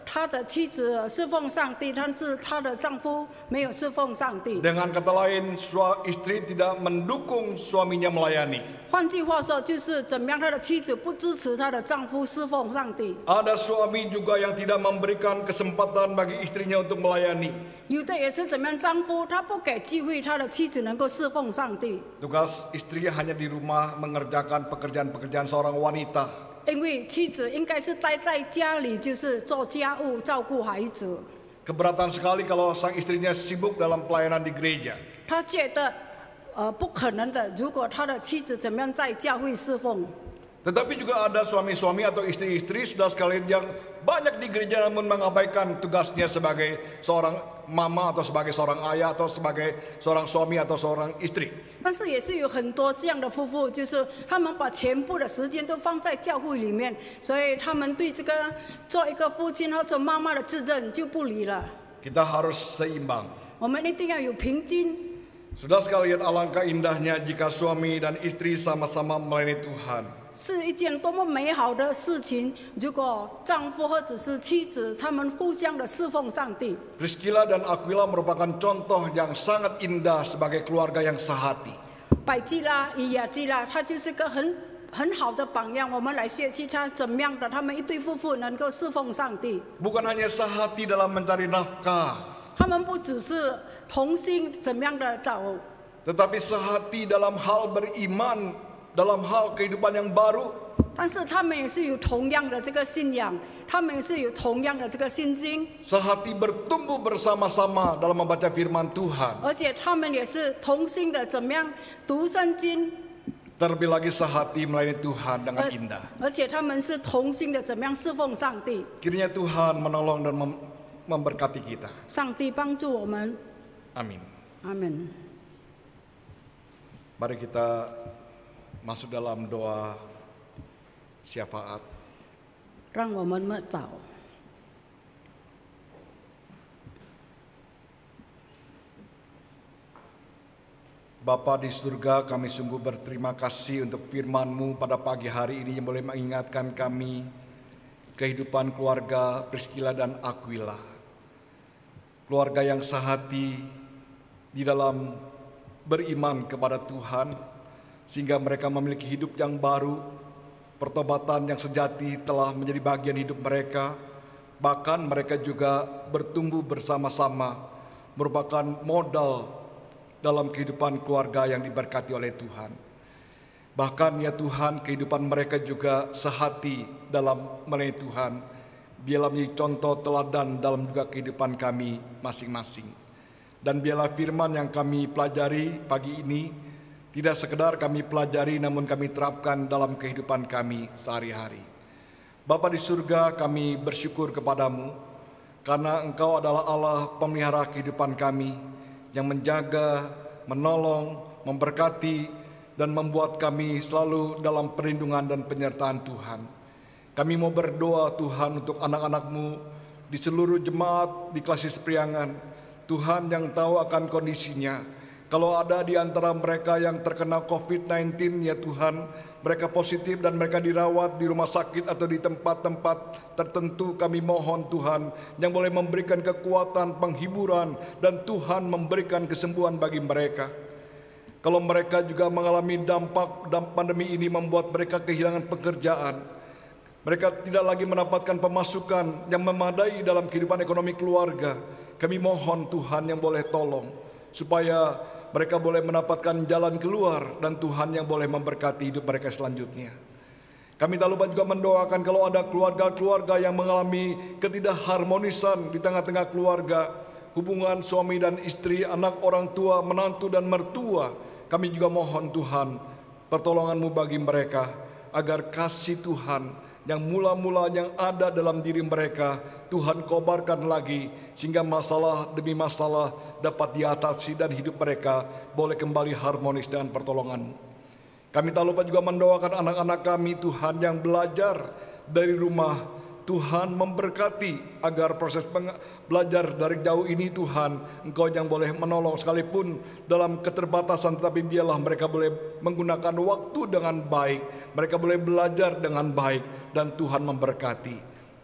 他的妻子侍奉上帝，但是她的丈夫没有侍奉上帝。 Dengan kata lain, istri tidak mendukung suaminya melayani. 换句话说，就是怎么样，他的妻子不支持她的丈夫侍奉上帝。 Ada suami juga yang tidak memberikan kesempatan bagi istrinya untuk melayani. 有的也是怎么样，丈夫他不给机会他的妻子能够侍奉上帝， Tugas istri hanya di rumah mengerjakan pekerjaan-pekerjaan seorang wanita. 因为妻子应该是待在家里，就是做家务、照顾孩子。 Keberatan sekali kalau sang istrinya sibuk dalam pelayanan di gereja. 他觉得，不可能的。如果他的妻子怎么样在教会侍奉， Tetapi juga ada suami-suami atau istri-istri sudah sekalian yang banyak di gereja namun mengabaikan tugasnya sebagai seorang mama atau sebagai seorang ayah atau sebagai seorang suami atau seorang istri. 但是也是有很多这样的夫妇，就是他们把全部的时间都放在教会里面，所以他们对这个做一个父亲或者妈妈的责任就不理了。 Kita harus seimbang. 我们一定要有平均。 Sudah sekalian, alangkah indahnya jika suami dan istri sama-sama melayani Tuhan. 是一件多么美好的事情！如果丈夫或者是妻子，他们互相的侍奉上帝。 Priscilla dan Aquila merupakan contoh yang sangat indah sebagai keluarga yang sehati. 百基拉、以亚基拉，他就是个很好的榜样。我们来学习他怎么样的，他们一对夫妇能够侍奉上帝。 Bukan hanya sehati dalam mencari nafkah, 他们不只是同心怎么样的找， tetapi sehati dalam hal beriman, dalam hal kehidupan yang baru. 但是他们也是有同样的这个信仰，他们也是有同样的这个信心， Sehati bertumbuh bersama-sama dalam membaca firman Tuhan. 而且他们也是同心的怎么样读圣经， Terlebih lagi sehati melayani Tuhan dengan indah. 而且他们是同心的怎么样侍奉上帝。 Kiranya Tuhan menolong dan memberkati kita. 上帝帮助我们， Amin. 阿门。 Mari kita masuk dalam doa syafaat. 让我们默祷。 Bapa di surga, kami sungguh berterima kasih untuk firman-Mu pada pagi hari ini yang boleh mengingatkan kami kehidupan keluarga Priscilla dan Aquila. Keluarga yang sehati di dalam beriman kepada Tuhan sehingga mereka memiliki hidup yang baru. Pertobatan yang sejati telah menjadi bagian hidup mereka. Bahkan mereka juga bertumbuh bersama-sama, merupakan modal dalam kehidupan keluarga yang diberkati oleh Tuhan. Bahkan ya Tuhan, kehidupan mereka juga sehati dalam melayani Tuhan. Biarlah menjadi contoh teladan dalam juga kehidupan kami masing-masing. Dan biarlah firman yang kami pelajari pagi ini tidak sekedar kami pelajari, namun kami terapkan dalam kehidupan kami sehari-hari. Bapa di surga, kami bersyukur kepadamu karena Engkau adalah Allah pemelihara kehidupan kami, yang menjaga, menolong, memberkati, dan membuat kami selalu dalam perlindungan dan penyertaan Tuhan. Kami mau berdoa Tuhan untuk anak-anak-Mu di seluruh jemaat di Klasis Priangan. Tuhan yang tahu akan kondisinya. Kalau ada di antara mereka yang terkena COVID-19 ya Tuhan, mereka positif dan mereka dirawat di rumah sakit atau di tempat-tempat tertentu, kami mohon Tuhan yang boleh memberikan kekuatan, penghiburan, dan Tuhan memberikan kesembuhan bagi mereka. Kalau mereka juga mengalami dampak pandemi ini membuat mereka kehilangan pekerjaan, mereka tidak lagi mendapatkan pemasukan yang memadai dalam kehidupan ekonomi keluarga, kami mohon Tuhan yang boleh tolong supaya mereka boleh mendapatkan jalan keluar dan Tuhan yang boleh memberkati hidup mereka selanjutnya. Kami tak lupa juga mendoakan kalau ada keluarga-keluarga yang mengalami ketidakharmonisan di tengah-tengah keluarga, hubungan suami dan istri, anak orang tua, menantu dan mertua. Kami juga mohon Tuhan pertolongan-Mu bagi mereka agar kasih Tuhan yang mula-mula yang ada dalam diri mereka Tuhan kobarkan lagi sehingga masalah demi masalah dapat diatasi dan hidup mereka boleh kembali harmonis dengan pertolongan. Kami tak lupa juga mendoakan anak-anak kami Tuhan yang belajar dari rumah. Tuhan memberkati agar proses belajar dari jauh ini Tuhan Engkau yang boleh menolong sekalipun dalam keterbatasan, tetapi biarlah mereka boleh menggunakan waktu dengan baik, mereka boleh belajar dengan baik dan Tuhan memberkati.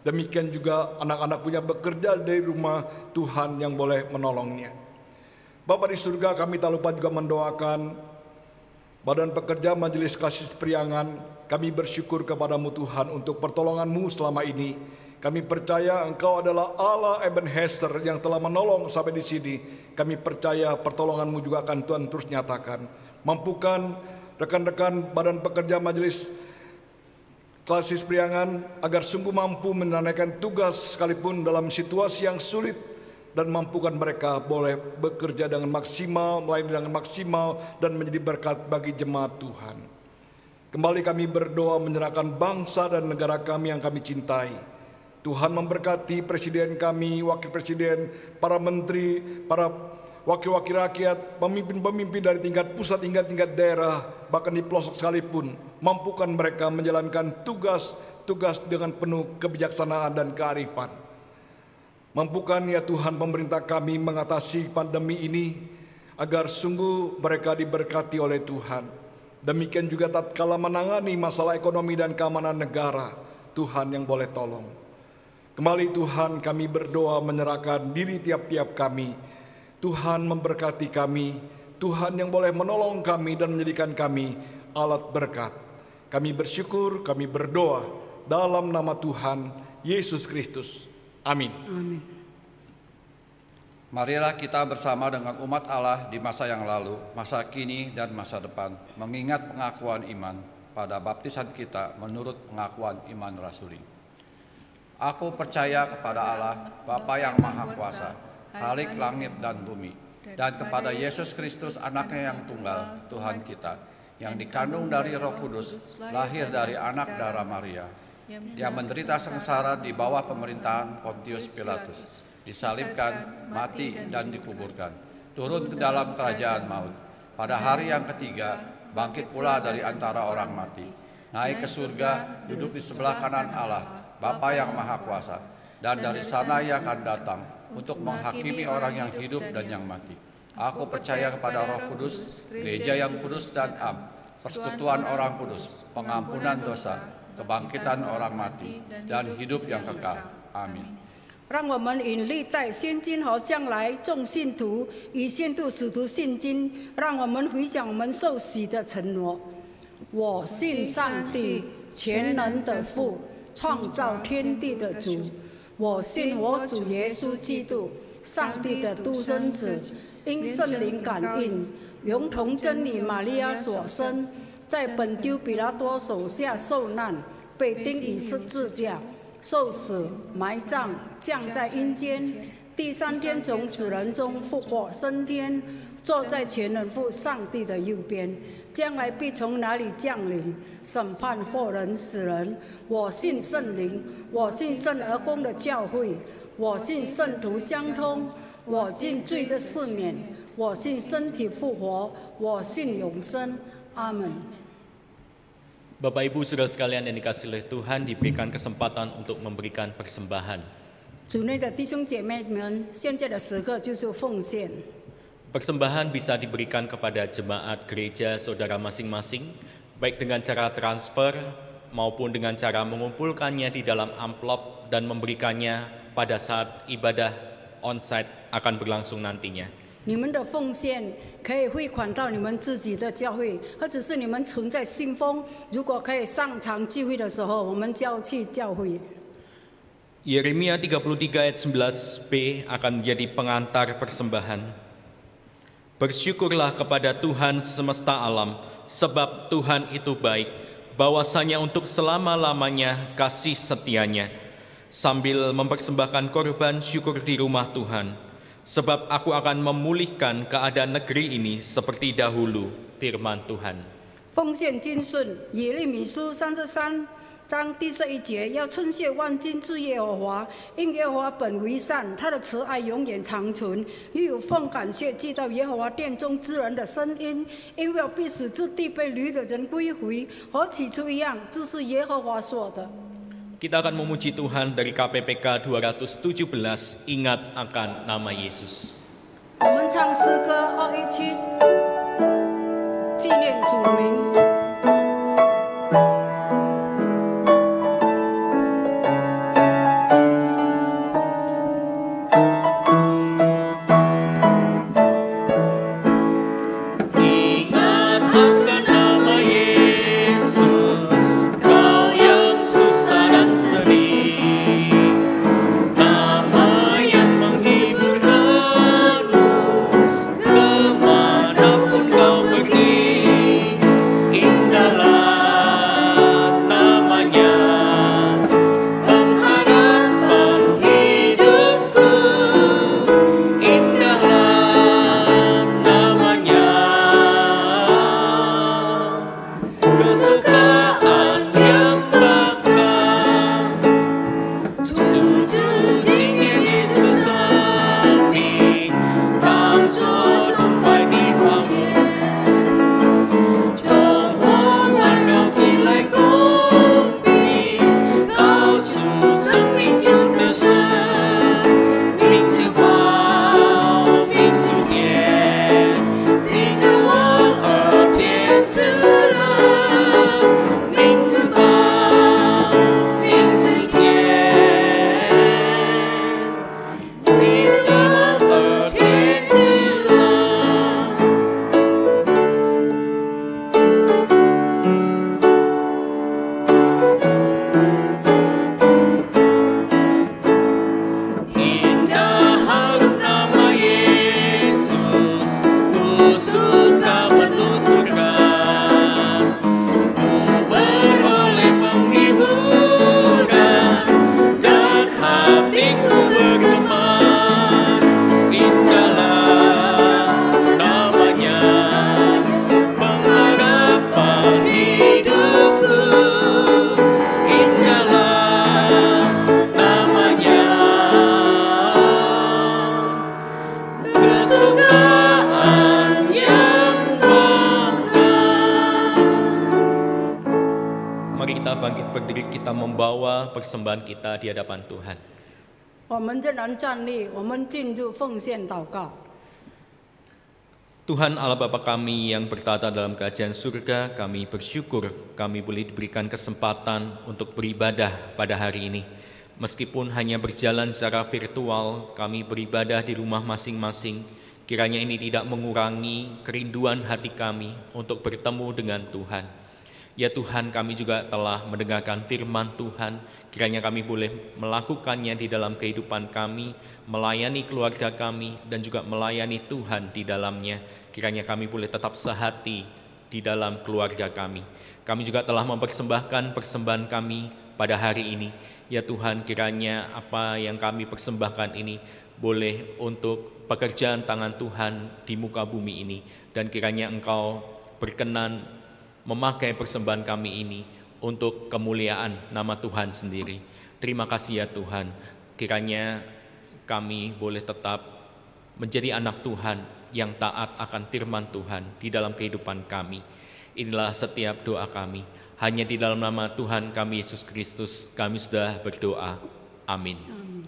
Demikian juga anak-anak punya bekerja dari rumah Tuhan yang boleh menolongnya. Bapa di surga, kami tak lupa juga mendoakan Badan Pekerja Majelis Kasih Priangan. Kami bersyukur kepadamu Tuhan untuk pertolonganmu selama ini. Kami percaya Engkau adalah Allah Ebenezer yang telah menolong sampai di sini. Kami percaya pertolonganmu juga akan Tuhan terus nyatakan. Mampukan rekan-rekan Badan Pekerja Majelis Kasih Priangan agar sungguh mampu menunaikan tugas sekalipun dalam situasi yang sulit, dan mampukan mereka boleh bekerja dengan maksimal, melayani dengan maksimal, dan menjadi berkat bagi jemaat Tuhan. Kembali kami berdoa menyerahkan bangsa dan negara kami yang kami cintai. Tuhan memberkati presiden kami, wakil presiden, para menteri, para wakil-wakil rakyat, pemimpin-pemimpin dari tingkat pusat hingga tingkat daerah, bahkan di pelosok sekalipun. Mampukan mereka menjalankan tugas-tugas dengan penuh kebijaksanaan dan kearifan. Mampukan ya Tuhan pemerintah kami mengatasi pandemi ini agar sungguh mereka diberkati oleh Tuhan. Demikian juga tatkala menangani masalah ekonomi dan keamanan negara, Tuhan yang boleh tolong. Kembali Tuhan kami berdoa menyerahkan diri tiap-tiap kami. Tuhan memberkati kami, Tuhan yang boleh menolong kami dan menjadikan kami alat berkat. Kami bersyukur, kami berdoa dalam nama Tuhan Yesus Kristus. Amin. Amin. Marilah kita bersama dengan umat Allah di masa yang lalu, masa kini, dan masa depan, mengingat pengakuan iman pada baptisan kita menurut pengakuan iman rasuli. Aku percaya kepada Allah, Bapa yang Maha Kuasa, Khalik langit dan bumi, dan kepada Yesus Kristus anaknya yang tunggal, Tuhan kita, yang dikandung dari Roh Kudus, lahir dari anak darah Maria, yang menderita sengsara di bawah pemerintahan Pontius Pilatus, disalibkan, mati, dan dikuburkan, turun ke dalam kerajaan maut. Pada hari yang ketiga, bangkit pula dari antara orang mati, naik ke surga, duduk di sebelah kanan Allah, Bapa yang Maha Kuasa, dan dari sana Ia akan datang untuk menghakimi orang yang hidup dan yang mati. Aku percaya kepada Roh Kudus, gereja yang kudus dan am, persekutuan orang kudus, pengampunan dosa, kebangkitan orang mati, dan hidup yang kekal. Amin. 让我们引历代先知和将来众信徒以宣读使徒信经，让我们回想我们受洗的承诺。我信上帝，全能的父，创造天地的主。我信我主耶稣基督，上帝的独生子，因圣灵感应，由童真女玛利亚所生，在本丢比拉多手下受难，被钉于十字架。 受死、埋葬，降在阴间，第3天从死人中复活升天，坐在全能父上帝的右边，将来必从哪里降临，审判活人死人。我信圣灵，我信圣而公的教会，我信圣徒相通，我信罪的赦免，我信身体复活，我信永生。阿门。 Bapak Ibu Saudara sekalian yang dikasihi oleh Tuhan, diberikan kesempatan untuk memberikan persembahan. 主内的弟兄姐妹们，现在的时刻就是奉献。 Persembahan bisa diberikan kepada jemaat gereja saudara masing-masing, baik dengan cara transfer maupun dengan cara mengumpulkannya di dalam amplop dan memberikannya pada saat ibadah onsite akan berlangsung nantinya. 你们的奉献可以汇款到你们自己的教会，或者是你们存在信封，如果可以上场聚会的时候，我们交去教会。 Yeremia 33 ayat 11b akan menjadi pengantar persembahan. Bersyukurlah kepada Tuhan semesta alam, sebab Tuhan itu baik, bahwasanya untuk selama-lamanya kasih setianya, sambil mempersembahkan korban syukur di rumah Tuhan. Sebab aku akan memulihkan keadaan negeri ini seperti dahulu, firman Tuhan. 奉献金顺，耶利米书33章第11节，要称谢万军之耶和华，因耶和华本为善，他的慈爱永远长存。又有奉感谢祭到耶和华殿中之人的声音，因为必使这地被掳的人归回，和起初一样，这是耶和华说的。 Kita akan memuji Tuhan dari KPPK 217, ingat akan nama Yesus. 我们唱诗歌217，纪念主名。 kesukaan yang bakal tujuh jingin Yesus sami当作崇拜的光中我环绕起来公平高处生命就得胜名字光名主典地之王而天之人名字光名主典地之王而天之人Indah harum nama Yesus, ku suka menuturkan, ku beroleh penghiburan dan hatiku bergema. Indahlah namanya, pengharapan hidupku. Indahlah namanya. Kesukaan yang bakal. Mari kita bangkit berdiri, kita membawa persembahan kita di hadapan Tuhan. 我们仍然站立，我们进入奉献祷告。 Tuhan Allah Bapa kami yang bertata dalam kerajaan surga, kami bersyukur kami boleh diberikan kesempatan untuk beribadah pada hari ini. Meskipun hanya berjalan secara virtual, kami beribadah di rumah masing-masing. Kiranya ini tidak mengurangi kerinduan hati kami untuk bertemu dengan Tuhan. Ya Tuhan, kami juga telah mendengarkan firman Tuhan. Kiranya kami boleh melakukannya di dalam kehidupan kami, melayani keluarga kami, dan juga melayani Tuhan di dalamnya. Kiranya kami boleh tetap sehati di dalam keluarga kami. Kami juga telah mempersembahkan persembahan kami pada hari ini. Ya Tuhan, kiranya apa yang kami persembahkan ini boleh untuk pekerjaan tangan Tuhan di muka bumi ini. Dan kiranya Engkau berkenan memakai persembahan kami ini untuk kemuliaan nama Tuhan sendiri. Terima kasih ya Tuhan, kiranya kami boleh tetap menjadi anak Tuhan yang taat akan firman Tuhan di dalam kehidupan kami. Inilah setiap doa kami. Hanya di dalam nama Tuhan kami Yesus Kristus kami sudah berdoa. Amin.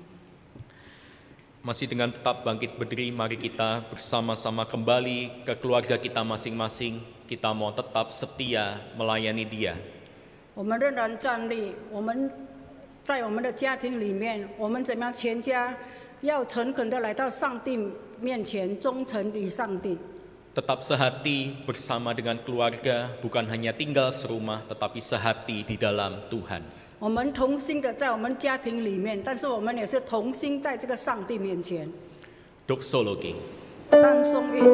Masih dengan tetap bangkit berdiri, mari kita bersama-sama kembali ke keluarga kita masing-masing. Kita mau tetap setia melayani Dia. 我们仍然站立，我们在我们的家庭里面，我们怎么样全家要诚恳的来到上帝面前，忠诚于上帝。 Tetap sehati bersama dengan keluarga, bukan hanya tinggal serumah, tetapi sehati di dalam Tuhan. 我们同心的在我们家庭里面，但是我们也是同心在这个上帝面前。 Doxologi. 三颂韵。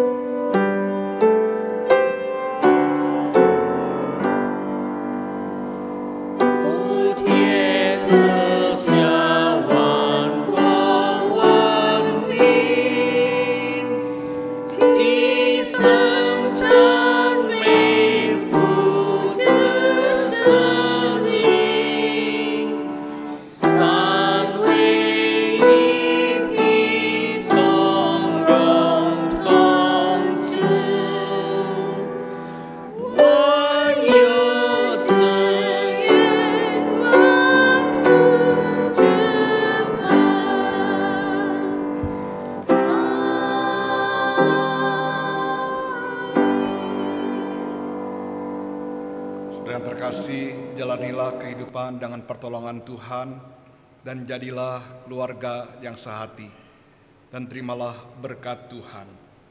Jalanilah kehidupan dengan pertolongan Tuhan dan jadilah keluarga yang sehati dan terimalah berkat Tuhan.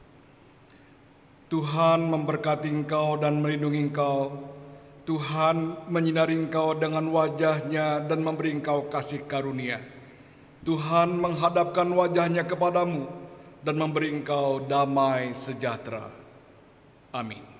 Tuhan memberkati engkau dan melindungi engkau. Tuhan menyinari engkau dengan wajah-Nya dan memberi engkau kasih karunia. Tuhan menghadapkan wajah-Nya kepadamu dan memberi engkau damai sejahtera. Amin.